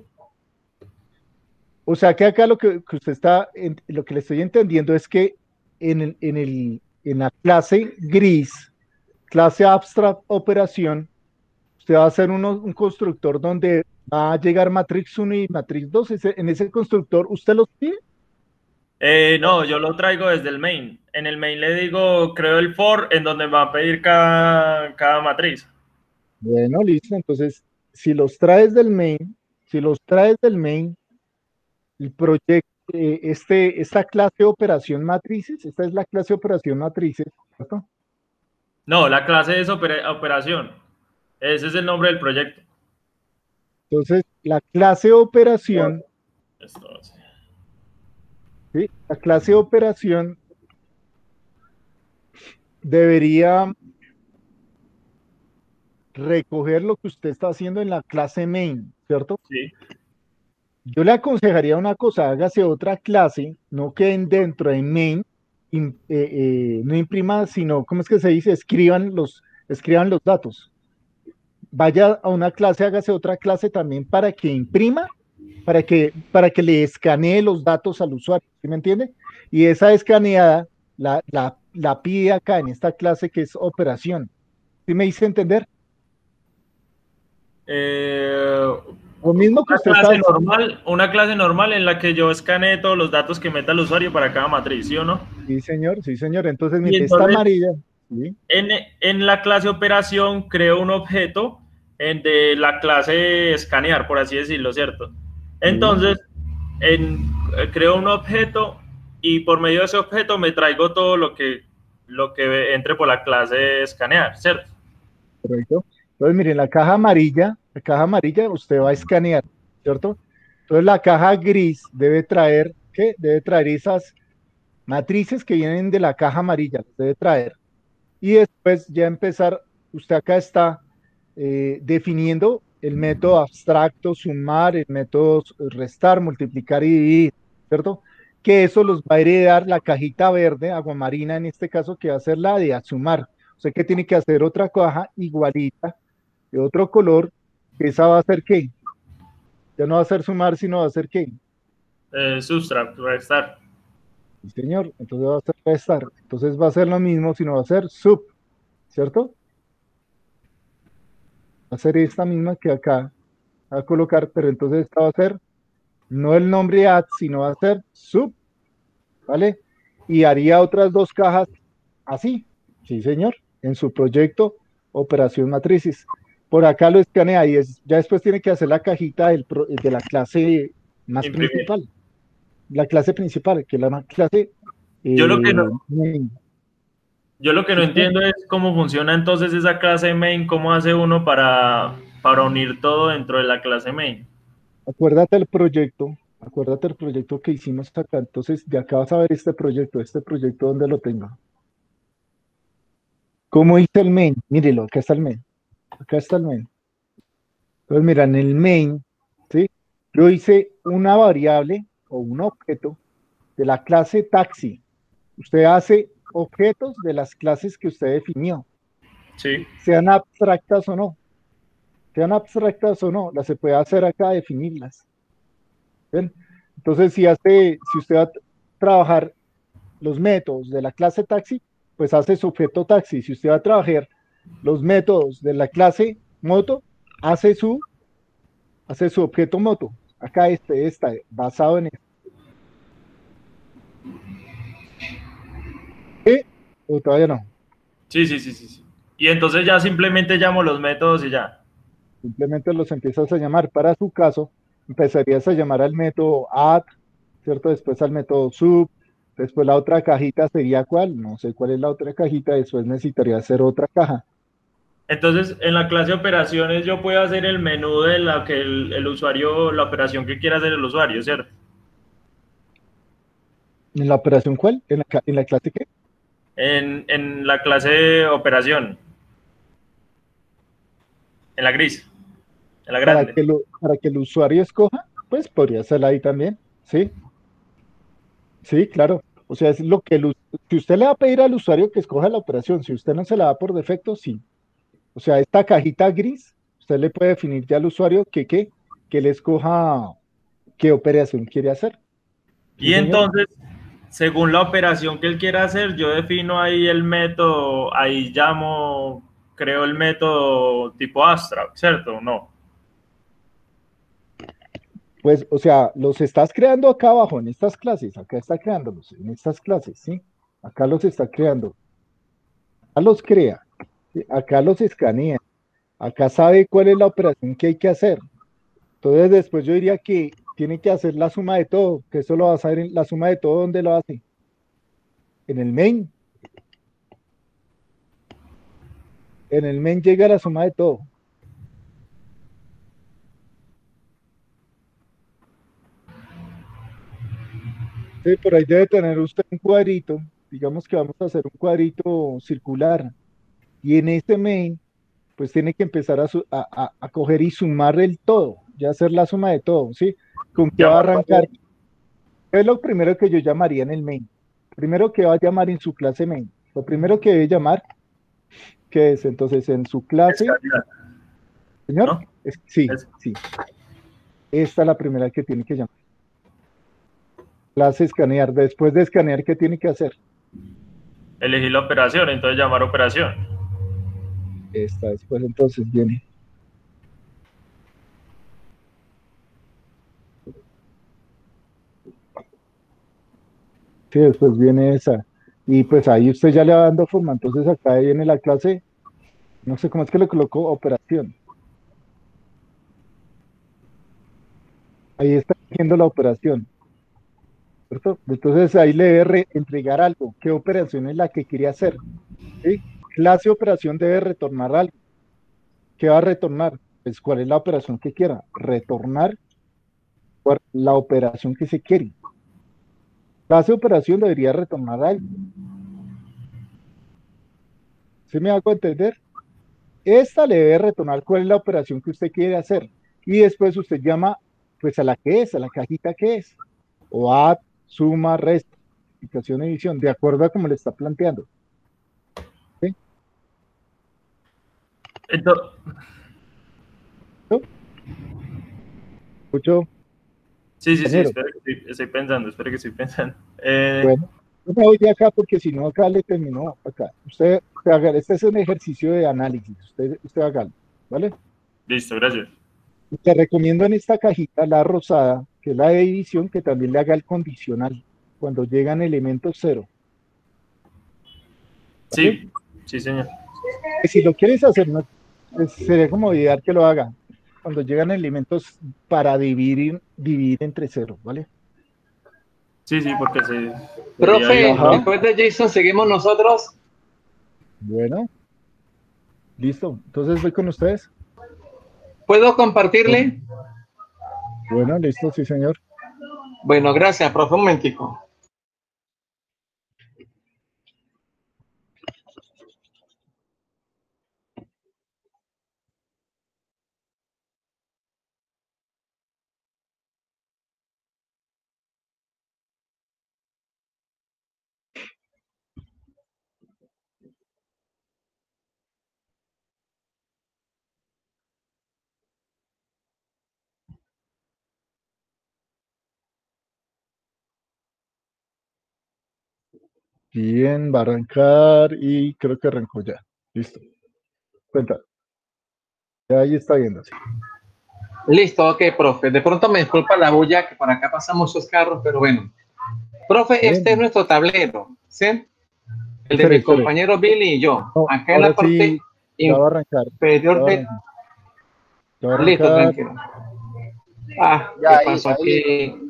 O sea que acá lo que, que usted está, en, lo que le estoy entendiendo es que en, el, en, el, en la clase gris, clase abstract operación, usted va a hacer uno, un constructor donde va a llegar matrix uno y matrix dos. Ese, en ese constructor, ¿usted los pide? Eh, no, yo lo traigo desde el main. En el main le digo, creo el for, en donde va a pedir cada, cada matriz. Bueno, listo. Entonces, si los traes del main, si los traes del main, el proyecto, eh, este, esta clase de operación matrices, esta es la clase de operación matrices, ¿cierto? No, la clase es opera- operación. Ese es el nombre del proyecto. Entonces, la clase de operación, Esto, sí. ¿sí? La clase de operación debería recoger lo que usted está haciendo en la clase main, ¿cierto? Sí. Yo le aconsejaría una cosa, hágase otra clase, no queden dentro de main, in- eh, eh, no imprima, sino, ¿cómo es que se dice? Escriban los, escriban los datos. Vaya a una clase, hágase otra clase también para que imprima, para que, para que le escanee los datos al usuario, ¿sí me entiende? Y esa escaneada la, la, la pide acá en esta clase que es operación. ¿Sí me hice entender? Eh, Lo mismo que una usted clase está... normal, una clase normal en la que yo escanee todos los datos que meta el usuario para cada matriz, ¿sí o no? Sí, señor, sí, señor. Entonces, Y mire, esta entonces, amarilla, ¿sí? en, en la clase operación creo un objeto en de la clase escanear, por así decirlo, ¿cierto? Entonces, en, eh, creo un objeto y por medio de ese objeto me traigo todo lo que, lo que entre por la clase escanear, ¿cierto? Correcto. Entonces, miren, la caja amarilla, la caja amarilla usted va a escanear, ¿cierto? Entonces, la caja gris debe traer, ¿qué? Debe traer esas matrices que vienen de la caja amarilla, las debe traer. Y después ya empezar, usted acá está eh, definiendo el método abstracto, sumar, el método restar, multiplicar y dividir, ¿cierto? Que eso los va a heredar la cajita verde, aguamarina en este caso, que va a ser la de sumar. O sea que tiene que hacer otra caja igualita, de otro color, que esa va a ser ¿qué? Ya no va a ser sumar, sino va a ser ¿qué? Eh, subtract, restar. Sí, señor, entonces va a ser restar. Entonces va a ser lo mismo, sino va a ser sub, ¿cierto? Va a ser esta misma que acá va a colocar, pero entonces esta va a ser no el nombre add, sino va a ser sub, ¿vale? Y haría otras dos cajas así, sí, señor, en su proyecto Operación Matrices. Por acá lo escanea y es, ya después tiene que hacer la cajita del pro- de la clase más Imprimir. principal, la clase principal, que es la más clase. Eh, Yo lo que no, main. yo lo que no Sí, entiendo es cómo funciona entonces esa clase main, cómo hace uno para, para unir todo dentro de la clase main. acuérdate el proyecto, Acuérdate el proyecto que hicimos acá. Entonces, de acá vas a ver este proyecto. Este proyecto, ¿dónde lo tengo? ¿Cómo hice el main? Mírelo, acá está el main. Acá está el main. Entonces, mira, en el main, ¿sí? Yo hice una variable o un objeto de la clase taxi. Usted hace objetos de las clases que usted definió, Sí. sean abstractas o no. Sean abstractas o no, las se puede hacer acá, definirlas. ¿Ven? Entonces, si hace, si usted va a trabajar los métodos de la clase taxi, pues hace su objeto taxi. Si usted va a trabajar los métodos de la clase moto, hace su, hace su objeto moto. Acá este está basado en esto. ¿Sí? ¿O todavía no? Sí, sí, sí, sí, sí. Y entonces ya simplemente llamo los métodos y ya. Simplemente los empiezas a llamar. Para su caso, empezarías a llamar al método add, ¿cierto? Después al método sub. Después la otra cajita sería ¿cuál? No sé cuál es la otra cajita. Después necesitaría hacer otra caja. Entonces, en la clase operaciones yo puedo hacer el menú de la que el, el usuario, la operación que quiera hacer el usuario, ¿cierto? ¿En la operación cuál? ¿En la, en la clase qué? En, en la clase operación. En la gris. En la grande. Para que, lo, para que el usuario escoja, pues podría hacerla ahí también. ¿Sí? Sí, claro. O sea, es lo que el, si usted le va a pedir al usuario que escoja la operación, si usted no se la da por defecto, sí. O sea, esta cajita gris, usted le puede definir ya al usuario que, que, que le escoja qué operación quiere hacer. ¿Sí, Y señor? entonces, según la operación que él quiera hacer, yo defino ahí el método, ahí llamo, creo el método tipo abstract, ¿cierto? No. Pues, o sea, los estás creando acá abajo, en estas clases, acá está creándolos, en estas clases, ¿sí? Acá los está creando. Acá los crea, ¿sí? Acá los escanea, acá sabe cuál es la operación que hay que hacer. Entonces, después yo diría que tiene que hacer la suma de todo, que eso lo va a hacer en la suma de todo, ¿dónde lo hace? En el main. En el main llega la suma de todo. Sí, por ahí debe tener usted un cuadrito, digamos que vamos a hacer un cuadrito circular, y en este main, pues tiene que empezar a, su- a, a- a coger y sumar el todo, ya hacer la suma de todo, ¿sí? ¿Con qué va a Llamar arrancar? ¿Qué es lo primero que yo llamaría en el main? Primero que va a llamar en su clase main. Lo primero que debe llamar, ¿qué es? Entonces, en su clase, escanear, señor, ¿no? es, sí, Es- sí, esta es la primera que tiene que llamar. Clase escanear. Después de escanear, ¿qué tiene que hacer? elegir la operación, entonces llamar operación. Esta después entonces viene. Sí, después viene esa. Y pues ahí usted ya le va dando forma. Entonces acá viene la clase, no sé cómo es que le colocó operación. Ahí está haciendo la operación, ¿cierto? Entonces ahí le debe re- entregar algo. ¿Qué operación es la que quiere hacer? ¿Sí? Clase operación debe retornar algo. ¿Qué va a retornar? Pues cuál es la operación que quiera. Retornar por la operación que se quiere. Clase operación debería retornar algo. ¿Sí me hago entender? Esta le debe retornar cuál es la operación que usted quiere hacer. Y después usted llama pues a la que es, a la cajita que es. O add, suma, resta, multiplicación, edición, de acuerdo a como le está planteando. ¿Sí? Entonces, ¿No? ¿Escucho, sí, sí, sí, compañero? espera que estoy, estoy pensando, espera que estoy pensando. Eh, Bueno, yo me voy de acá porque si no acá le terminó acá. Usted, usted haga, este es un ejercicio de análisis. Usted, usted hágalo, ¿vale? listo, gracias. Te recomiendo en esta cajita, la rosada, que es la de división, que también le haga el condicional cuando llegan elementos cero. ¿Vale? Sí, sí, señor. Que si lo quieres hacer, no, pues, sería como ideal que lo haga cuando llegan elementos para dividir, dividir entre cero, ¿vale? Sí, sí, porque se... Profe, Ajá. después de Jason seguimos nosotros. Bueno, listo. Entonces voy con ustedes. ¿Puedo compartirle? Bueno, listo, sí, señor. Bueno, gracias, profe. Un momentico. Bien, va a arrancar y creo que arrancó ya. Listo. Cuenta. Ya ahí está viéndose. Listo, ok, profe. De pronto me disculpa la bulla, que por acá pasan muchos carros, pero bueno. Profe, Bien. este es nuestro tablero, ¿sí? El de Espere, mi espere. compañero Billy y yo. No, Acá en la ahora parte sí, ya va a arrancar. Ya inferior va a de... arrancar. Ya va a Listo, arrancar. tranquilo. Ah, Ya, ¿qué ahí, pasó ahí. aquí?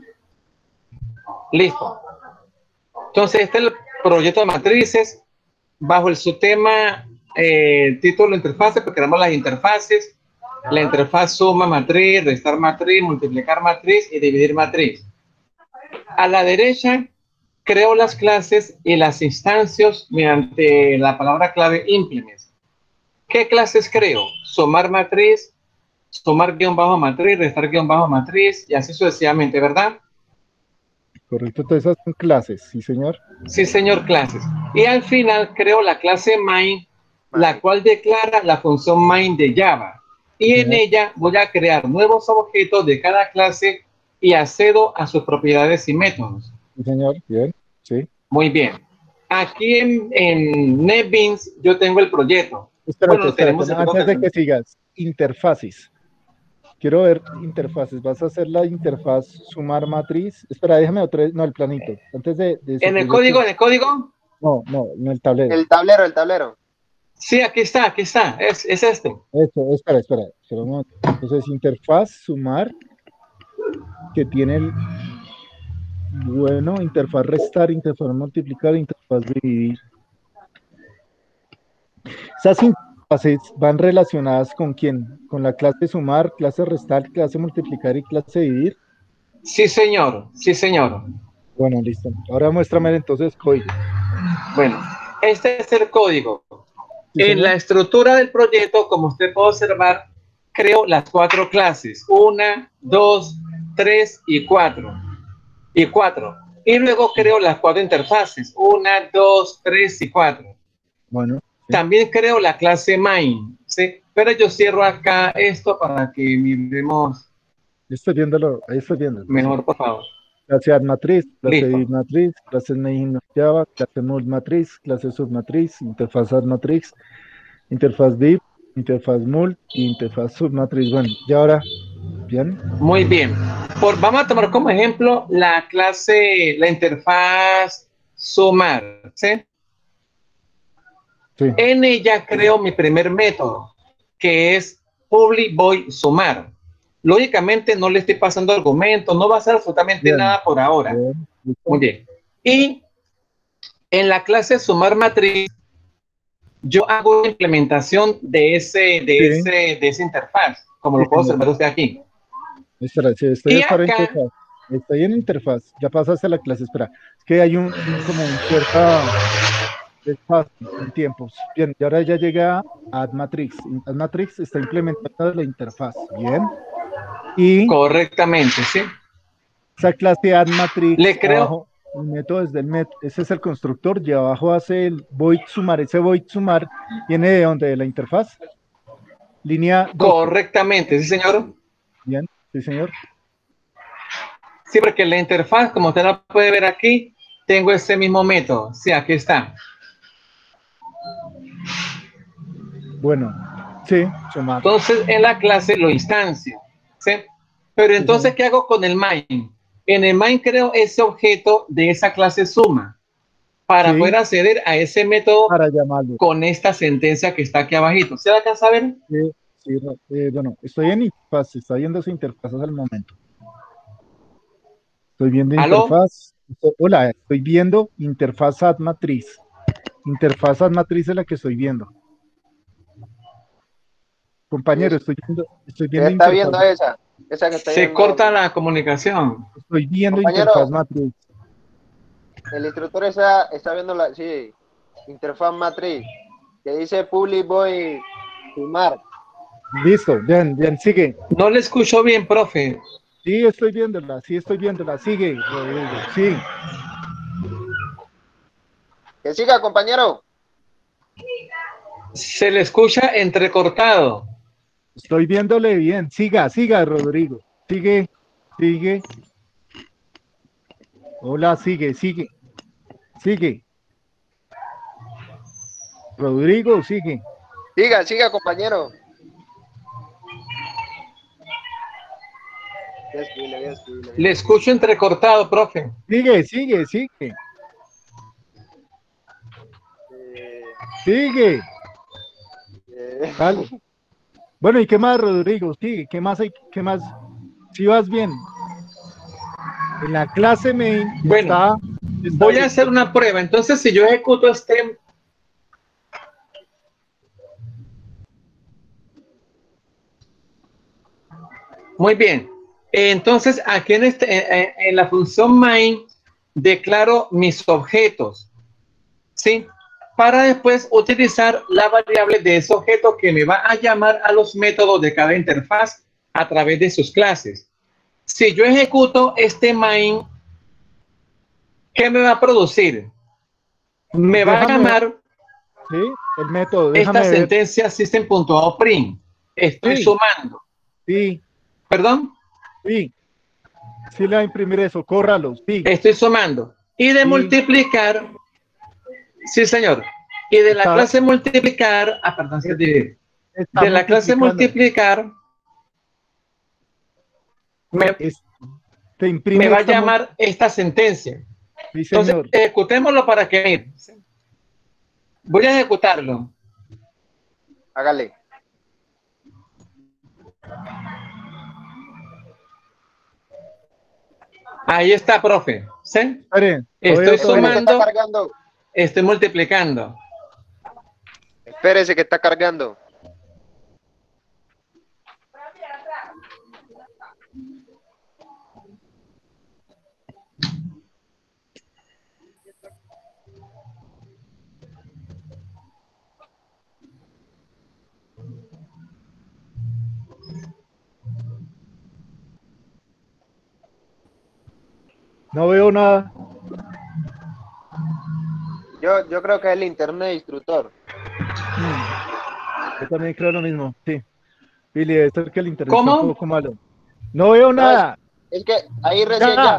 Listo. Entonces, este es el proyecto de matrices bajo el subtema eh, título interfaces, porque tenemos las interfaces, la interfaz suma matriz, restar matriz, multiplicar matriz y dividir matriz. A la derecha creo las clases y las instancias mediante la palabra clave implements. ¿Qué clases creo? Sumar matriz, sumar guión bajo matriz, restar guión bajo matriz y así sucesivamente, ¿verdad? Correcto, entonces esas son clases, sí, señor. Sí, señor, clases. Y al final creo la clase main, la cual declara la función main de Java. Y en Señor. ella voy a crear nuevos objetos de cada clase y accedo a sus propiedades y métodos. Sí, señor. Bien, sí. Muy bien. Aquí en, en NetBeans yo tengo el proyecto. Espérate, Bueno, espérate, tenemos el no, antes de proyecto. que sigas, interfaces. Quiero ver interfaces. ¿Vas a hacer la interfaz sumar matriz? Espera, déjame otra vez, no, el planito. Antes de, de eso, ¿En el pues, código? que- ¿En el código? No, no, en el tablero. El tablero, el tablero. Sí, aquí está, aquí está. Es, es este. Eso, espera, espera, espera un momento. Entonces, interfaz sumar, que tiene el, bueno, interfaz restar, interfaz multiplicar, interfaz dividir. Esas interfaces van relacionadas con quién? Con la clase sumar, clase restar, clase multiplicar y clase dividir. Sí, señor. Sí, señor. Bueno, listo. Ahora muéstrame entonces código. Bueno, este es el código. Sí, En señor. la estructura del proyecto, como usted puede observar, creo las cuatro clases. Una, dos, tres y cuatro. Y cuatro. Y luego creo las cuatro interfaces. Una, dos, tres y cuatro. Bueno, sí. También creo la clase main, ¿sí? Pero yo cierro acá esto para que miremos Estoy viéndolo, ahí estoy viéndolo. mejor, Sí. por favor. Clase add matriz, clase Listo. div matriz, clase main Java, clase mult matriz, clase submatriz, interfaz add matriz, interfaz div, interfaz mult y interfaz submatriz. Bueno, y ahora, bien. Muy bien. Por, vamos a tomar como ejemplo la clase, la interfaz sumar, ¿sí? Sí. En ella creo mi primer método, que es public void sumar. Lógicamente no le estoy pasando argumentos, no va a hacer absolutamente Bien. nada por ahora. Bien, listo. Muy bien. Y en la clase sumar matriz, yo hago una implementación de ese, de Sí. ese, de esa interfaz, como Sí, lo puedo señor. observar usted aquí. Espera, sí, estoy Y es para acá- interfaz. Estoy en interfaz. Ya pasaste la clase, espera. Es que hay un, un- como un cierta desfase en tiempos. Bien, y ahora ya llega a Add Matrix. Add Matrix está implementada la interfaz. Bien. Y Correctamente, ¿sí? esa clase Add Matrix, Le creo- abajo, el método es del método, ese es el constructor, y abajo hace el void sumar. Ese void sumar viene de dónde, de la interfaz. Línea dos. Correctamente, sí, señor. Bien, sí, señor. Sí, porque la interfaz, como usted la puede ver aquí, tengo ese mismo método. Sí, aquí está. Bueno, sí, sumar. Entonces, en la clase lo instancio, ¿sí? Pero entonces, ¿qué hago con el main? En el main creo ese objeto de esa clase suma para Sí. poder acceder a ese método Para llamarlo. con esta sentencia que está aquí abajito. ¿Se alcanza a ver? Sí, sí, eh, bueno, estoy en interfaz, está viendo su interfaz al momento. Estoy viendo ¿Aló? interfaz. Estoy- hola, estoy viendo interfaz add matriz. Interfaz add matriz es la que estoy viendo. Compañero, estoy viendo, estoy ¿Qué viendo está interfaz. viendo esa? Esa que está Se viendo- corta la comunicación. Estoy viendo Compañero. interfaz matriz. El instructor está, está viendo la, sí, interfaz matriz, que dice Public Void Sumar. Listo, bien, bien, sigue. No le escucho bien, profe. Sí, estoy viéndola, sí, estoy viéndola. Sigue, Rodrigo, sí. Que siga, compañero. Se le escucha entrecortado. Estoy viéndole bien. Siga, siga, Rodrigo. Sigue, sigue. Hola, sigue, sigue. Sigue. Rodrigo, sigue. Siga, siga, compañero. Voy a escribirle, voy a escribirle. Le escucho entrecortado, profe. Sigue, sigue, sigue. Eh, Sigue. eh, Dale. Bueno, ¿y qué más, Rodrigo? Sigue. ¿Qué más hay? ¿Qué más? Si vas bien. En la clase main Bueno, está, está Voy a hacer una prueba. Entonces, si yo ejecuto este... Muy bien. Entonces, aquí en, este, en, en la función main, declaro mis objetos, ¿sí? Para después utilizar la variable de ese objeto que me va a llamar a los métodos de cada interfaz a través de sus clases. Si yo ejecuto este main, ¿qué me va a producir? Me va a Déjame ver. llamar Sí, el método. esta Déjame ver. sentencia system.outprint. Estoy Sí. sumando. Sí, ¿Perdón? sí. Sí le va a imprimir eso. Córralo. Sí. Estoy sumando. Y de Sí. multiplicar. Sí, señor. Y de la Está- clase multiplicar. Ah, perdón, se dividir. Está De la clase multiplicando. multiplicar. Me, Es- te imprime me va a esta mul- llamar esta sentencia. Sí, Entonces, señor. ejecutémoslo para que mire. Voy a ejecutarlo. hágale. Ahí está, profe. ¿Sí? Espere, lo Estoy veo todavía. Espérese que está sumando, cargando. estoy multiplicando. Espérese que está cargando. No veo nada. Yo, yo creo que es el internet instructor. Yo también creo lo mismo. Sí. Billy, debe ser que el internet ¿Cómo? está un poco malo. No veo No, nada. Es que ahí recién Ya. ya.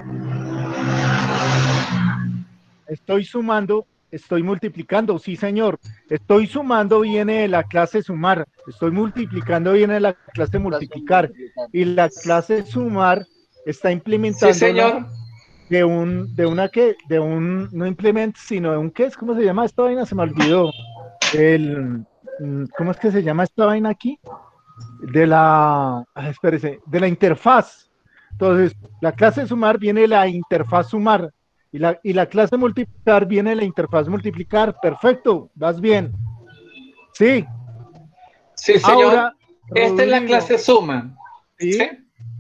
Estoy sumando, estoy multiplicando. Sí, señor. Estoy sumando viene de la clase sumar. Estoy multiplicando viene de la clase multiplicar. Y la clase sumar está implementando Sí, señor. de un, de una que, de un, no implement, sino de un qué es, ¿cómo se llama esta vaina? Se me olvidó. El, mm, ¿cómo es que se llama esta vaina aquí? De la, ah, espérese, de la interfaz. Entonces, la clase sumar viene de la interfaz sumar y la, y la clase multiplicar viene de la interfaz multiplicar. Perfecto, vas bien. Sí, Sí, señor. ahora, Esta es la Rodrigo, clase suma. ¿sí? ¿Sí?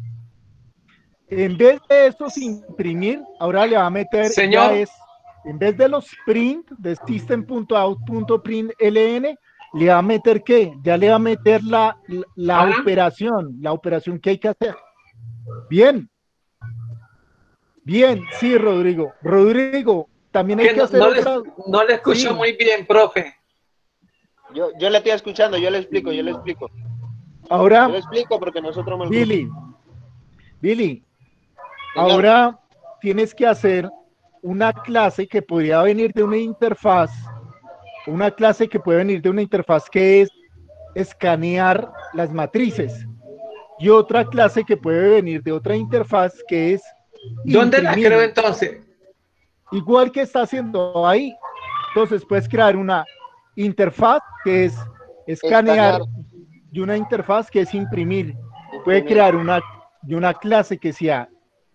En vez de estos imprimir, ahora le va a meter, Señor. ya es, en vez de los print de system.out.println, le va a meter ¿qué? Ya le va a meter la, la, la Ajá. operación, la operación que hay que hacer. Bien. Bien, sí, Rodrigo. Rodrigo, también hay Que que no, hacer no le, otra. no le escucho Sí. muy bien, profe. Yo, yo le estoy escuchando, yo le explico, yo le explico. Ahora, Yo le explico porque nosotros somos el Billy, grupo. Billy, Señor. ahora tienes que hacer una clase que podría venir de una interfaz, una clase que puede venir de una interfaz que es escanear las matrices y otra clase que puede venir de otra interfaz que es ¿Dónde la imprimir, creo entonces? igual que está haciendo ahí. Entonces puedes crear una interfaz que es escanear Escanear. y una interfaz que es imprimir. Puede Imprimir. crear una, y una clase que sea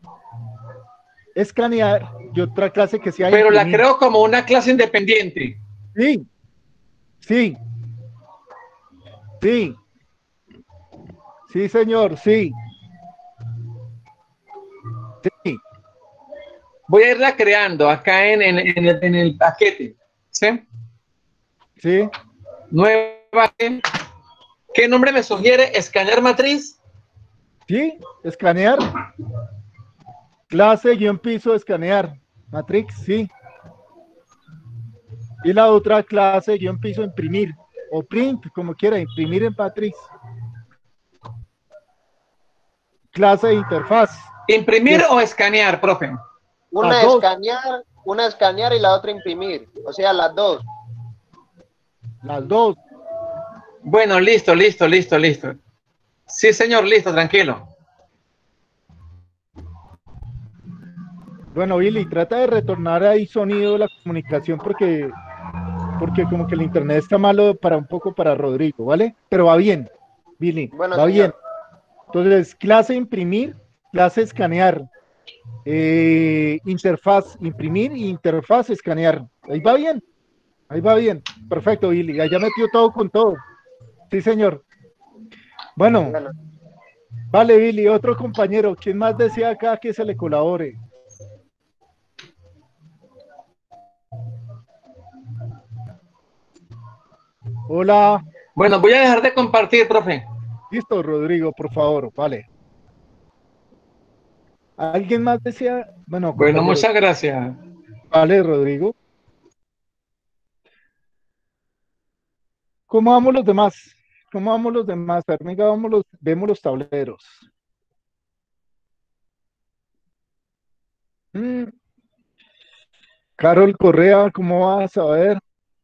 escanear y otra clase que sea Pero la imprimir. creo como una clase independiente. Sí, sí, sí, sí, señor, sí. Voy a irla creando acá en, en, en, el, en el paquete. ¿Sí? Sí. Nueva. ¿Qué nombre me sugiere? ¿Escanear matriz? Sí, escanear. Clase guión piso escanear. Matrix, sí. Y la otra clase guión piso imprimir. O print, como quiera, imprimir en Matrix. Clase de interfaz. ¿Imprimir Yes. o escanear, profe? Una Las dos. escanear, una escanear y la otra imprimir. O sea, las dos. Las dos. Bueno, listo, listo, listo, listo. Sí, señor, listo, tranquilo. Bueno, Billy, trata de retornar ahí sonido de la comunicación porque, porque como que el internet está malo para un poco para Rodrigo, ¿vale? Pero va bien, Billy, Bueno, va bien. señor. Entonces, clase imprimir, clase escanear, eh, interfaz imprimir y interfaz escanear. Ahí va bien, ahí va bien. Perfecto, Billy, allá metió todo con todo. Sí, señor. Bueno, Bueno, vale, Billy, otro compañero. ¿Quién más desea acá que se le colabore? Hola. Bueno, voy a dejar de compartir, profe. Listo, Rodrigo, por favor, vale. ¿Alguien más desea? Bueno, Bueno, compañero. muchas gracias. Vale, Rodrigo. ¿Cómo vamos los demás? ¿Cómo vamos los demás? A ver, venga, vamos los, vemos los tableros. Mm, Carol Correa, ¿cómo vas? A ver.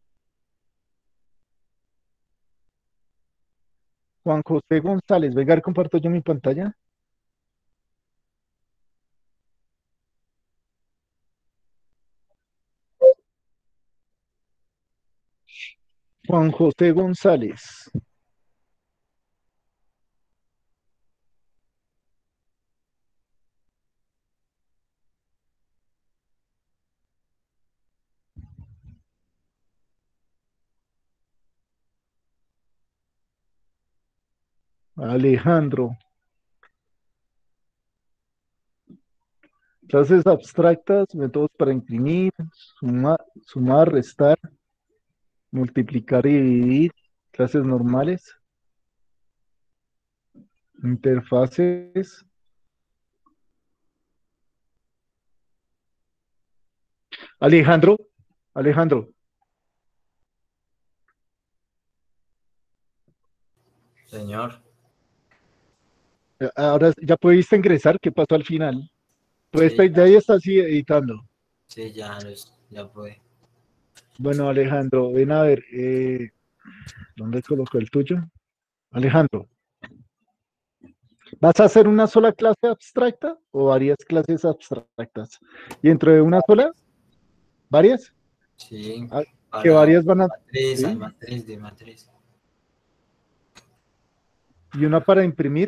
Juan José González, venga, comparto yo mi pantalla. Juan José González. Alejandro. Clases abstractas, métodos para imprimir, suma- sumar, restar, multiplicar y dividir. Clases normales. Interfaces. Alejandro. Alejandro. Señor, Eh, Ahora ya pudiste ingresar. ¿Qué pasó al final? Pues sí, ya ahí está así editando. sí, ya, los- ya puede. Bueno, Alejandro, ven a ver. eh, ¿dónde colocó el tuyo? Alejandro, ¿vas a hacer una sola clase abstracta o varias clases abstractas? ¿Y dentro de una sola? ¿Varias? Sí, Ah, que para varias van a... matriz, hay ¿Sí? matriz de matriz. Y una para imprimir.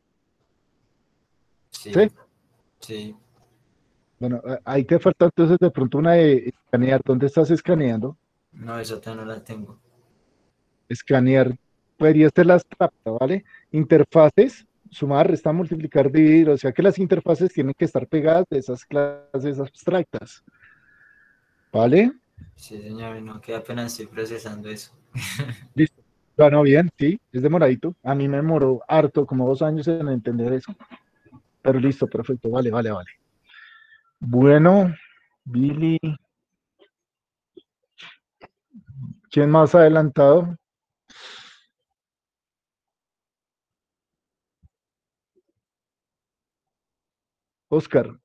¿Sí? Sí, sí, Bueno, a- ahí te falta entonces de pronto una de escanear. ¿Dónde estás escaneando? no, esa todavía no la tengo. Escanear. Podría ser la abstracta, ¿vale? Interfaces, sumar, restar, multiplicar, dividir. O sea que las interfaces tienen que estar pegadas de esas clases abstractas. ¿Vale? Sí, señor, no, que apenas estoy procesando eso. Listo. Bueno, bien, sí, es demoradito. A mí me demoró harto, como dos años en entender eso. Pero listo, perfecto. Vale, vale, vale. Bueno, Billy, ¿quién más adelantado? Oscar.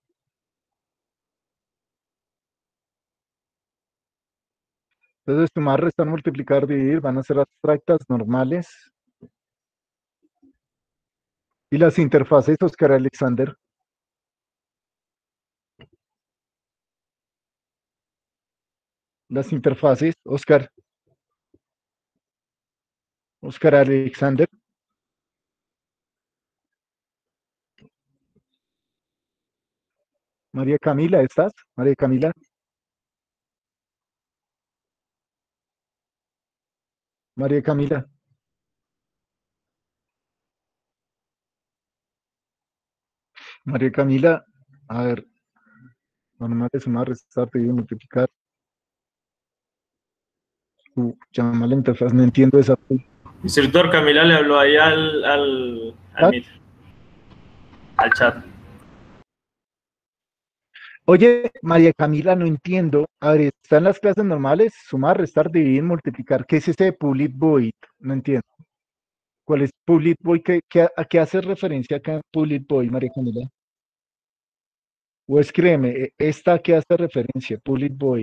Entonces, sumar, restar, multiplicar, dividir van a ser abstractas, normales. Y las interfaces, Oscar Alexander. Las interfaces, Oscar. Oscar Alexander. María Camila, ¿estás? María Camila. María Camila. María Camila. A ver. Normales, sumar, restar, dividir, multiplicar. Uh, llama la interfaz, no entiendo esa. Instructor, Camila le habló ahí al, al, al, ¿Ah? meet, al chat. Oye, María Camila, no entiendo. A ver, están las clases normales, sumar, restar, dividir, multiplicar. ¿Qué es ese de public void? No entiendo. ¿Cuál es public void? ¿Qué, qué, ¿A qué hace referencia acá public void, María Camila? O escríbeme, ¿esta a qué hace referencia? Public void.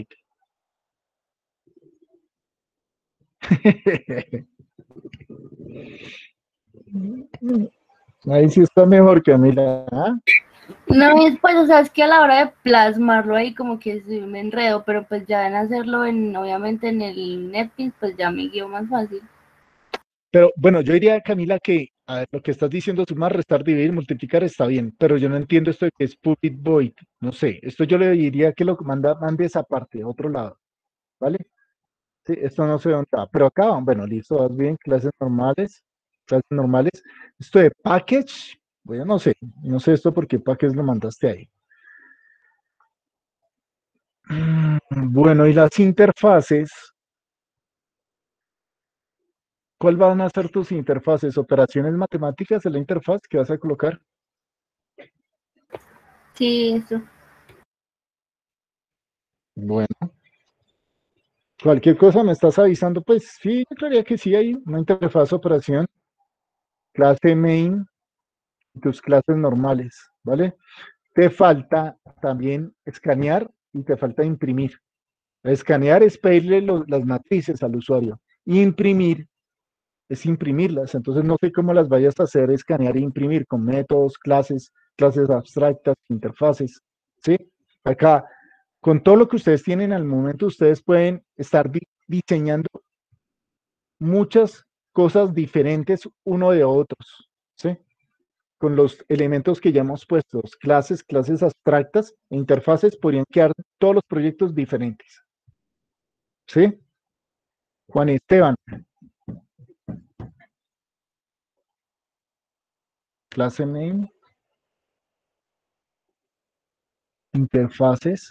Ahí sí está mejor, Camila. ¿Ah? No, es pues, o sea, es que a la hora de plasmarlo ahí como que sí me enredo, pero pues ya en hacerlo en, obviamente en el NetBeans, pues ya me guío más fácil. Pero bueno, yo diría, Camila, que a ver, lo que estás diciendo, sumar, restar, dividir, multiplicar, está bien, pero yo no entiendo esto de que es public void. No sé, esto yo le diría que lo manda, mande esa parte, a otro lado, ¿vale? Sí, esto no sé dónde está, pero acá, bueno, listo, vas bien, clases normales, clases normales. Esto de package, bueno, no sé, no sé esto porque package lo mandaste ahí. Bueno, y las interfaces, ¿cuál van a ser tus interfaces? ¿Operaciones matemáticas en la interfaz que vas a colocar? Sí, eso. Bueno, cualquier cosa me estás avisando, pues sí, yo creería que sí hay una interfaz operación, clase main, y tus clases normales, ¿vale? Te falta también escanear y te falta imprimir. Escanear es pedirle lo, las matrices al usuario. Imprimir es imprimirlas. Entonces no sé cómo las vayas a hacer, escanear e imprimir con métodos, clases, clases abstractas, interfaces. ¿Sí? Acá, con todo lo que ustedes tienen al momento, ustedes pueden estar di diseñando muchas cosas diferentes uno de otros. ¿Sí? Con los elementos que ya hemos puesto, clases, clases abstractas e interfaces, podrían quedar todos los proyectos diferentes. ¿Sí? Juan Esteban. Clase name. Interfaces.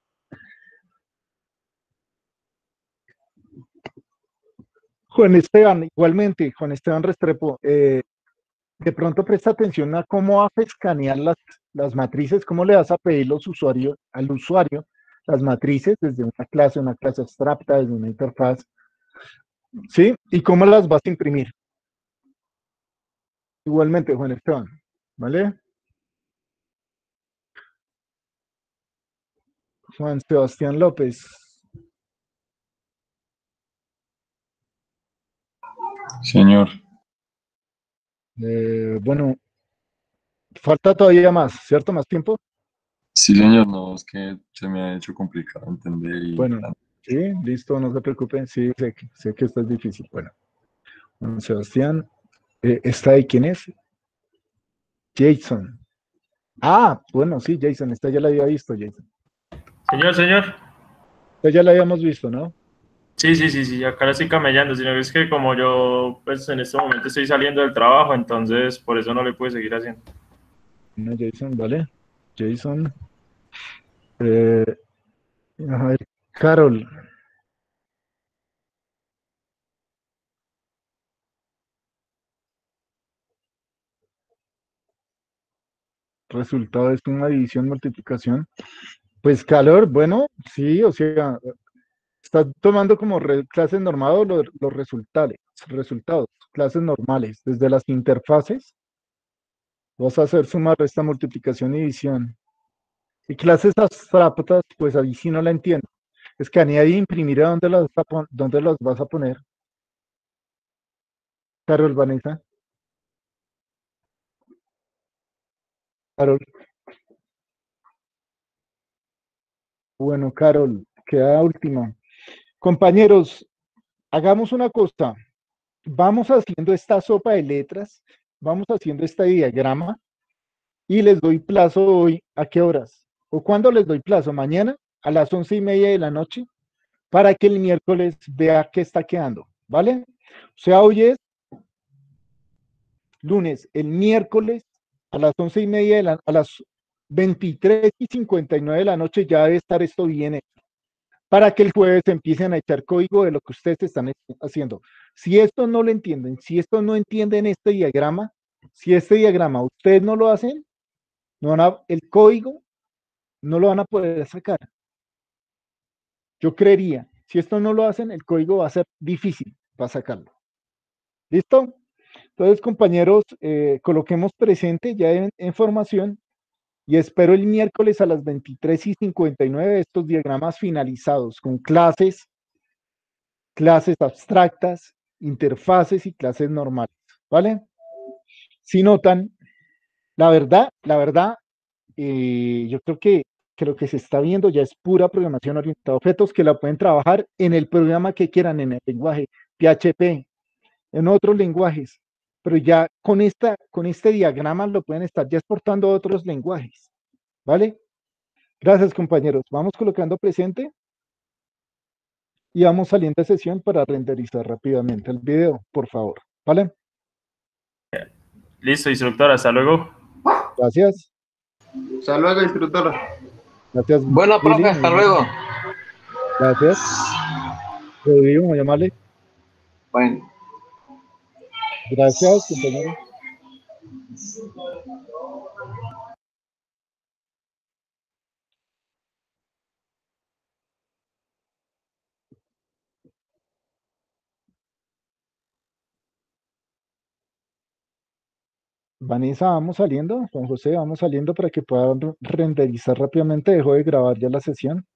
Juan Esteban, igualmente, Juan Esteban Restrepo, eh, de pronto presta atención a cómo vas a escanear las, las matrices, cómo le vas a pedir los usuarios, al usuario las matrices desde una clase, una clase abstracta, desde una interfaz, ¿sí? Y cómo las vas a imprimir. Igualmente, Juan Esteban, ¿vale? Juan Sebastián López. Señor. Eh, bueno, falta todavía más, ¿cierto? ¿Más tiempo? Sí, señor, no, es que se me ha hecho complicado entender y... Bueno, sí, listo, no se preocupen, sí, sé que, sé que esto es difícil. Bueno, Juan Sebastián, eh, ¿está ahí quién es? Jason. Ah, bueno, sí, Jason, esta ya la había visto, Jason. Señor, señor. Esta ya la habíamos visto, ¿no? Sí, sí, sí, sí, acá la estoy camellando, sino que es que como yo, pues en este momento estoy saliendo del trabajo, entonces por eso no le pude seguir haciendo. No, Jason, vale. Jason. Eh, a ver, Carol. Resultado es una división, multiplicación. Pues calor, bueno, sí, o sea, está tomando como re- clases normales los, los resultados, resultados, clases normales, desde las interfaces. Vas a hacer suma, resta, multiplicación y división. Y clases abstractas, pues ahí sí no la entiendo. Escanear y imprimir a dónde las, vas a pon- dónde las vas a poner. Carol, Vanessa. Carol. Bueno, Carol, queda última. Compañeros, hagamos una cosa. Vamos haciendo esta sopa de letras, vamos haciendo este diagrama y les doy plazo hoy. ¿A qué horas? ¿O cuándo les doy plazo? Mañana a las once y media de la noche para que el miércoles vea qué está quedando, ¿vale? O sea, hoy es lunes, el miércoles a las once y media de la, a las veintitrés y cincuenta y nueve de la noche ya debe estar esto bien hecho, para que el jueves empiecen a echar código de lo que ustedes están haciendo. Si esto no lo entienden, si esto no entienden este diagrama, si este diagrama ustedes no lo hacen, no van a, el código no lo van a poder sacar. Yo creería, si esto no lo hacen, el código va a ser difícil para sacarlo. ¿Listo? Entonces, compañeros, eh, coloquemos presente ya en, en formación y espero el miércoles a las veintitrés y cincuenta y nueve estos diagramas finalizados con clases, clases abstractas, interfaces y clases normales, ¿vale? Si notan, la verdad, la verdad, eh, yo creo que, que lo que se está viendo ya es pura programación orientada a objetos que la pueden trabajar en el programa que quieran, en el lenguaje P H P, en otros lenguajes, pero ya con, esta, con este diagrama lo pueden estar ya exportando a otros lenguajes, ¿vale? Gracias, compañeros. Vamos colocando presente y vamos saliendo de sesión para renderizar rápidamente el video, por favor, ¿vale? Listo, instructor, hasta luego. Gracias. Hasta luego, instructor. Gracias. Bueno, profe, Billy, hasta muy luego. bien. Gracias. Rodrigo, muy amable. Bueno. Gracias, compañero. Vanessa, vamos saliendo. Juan José, vamos saliendo para que puedan renderizar rápidamente. Dejo de grabar ya la sesión.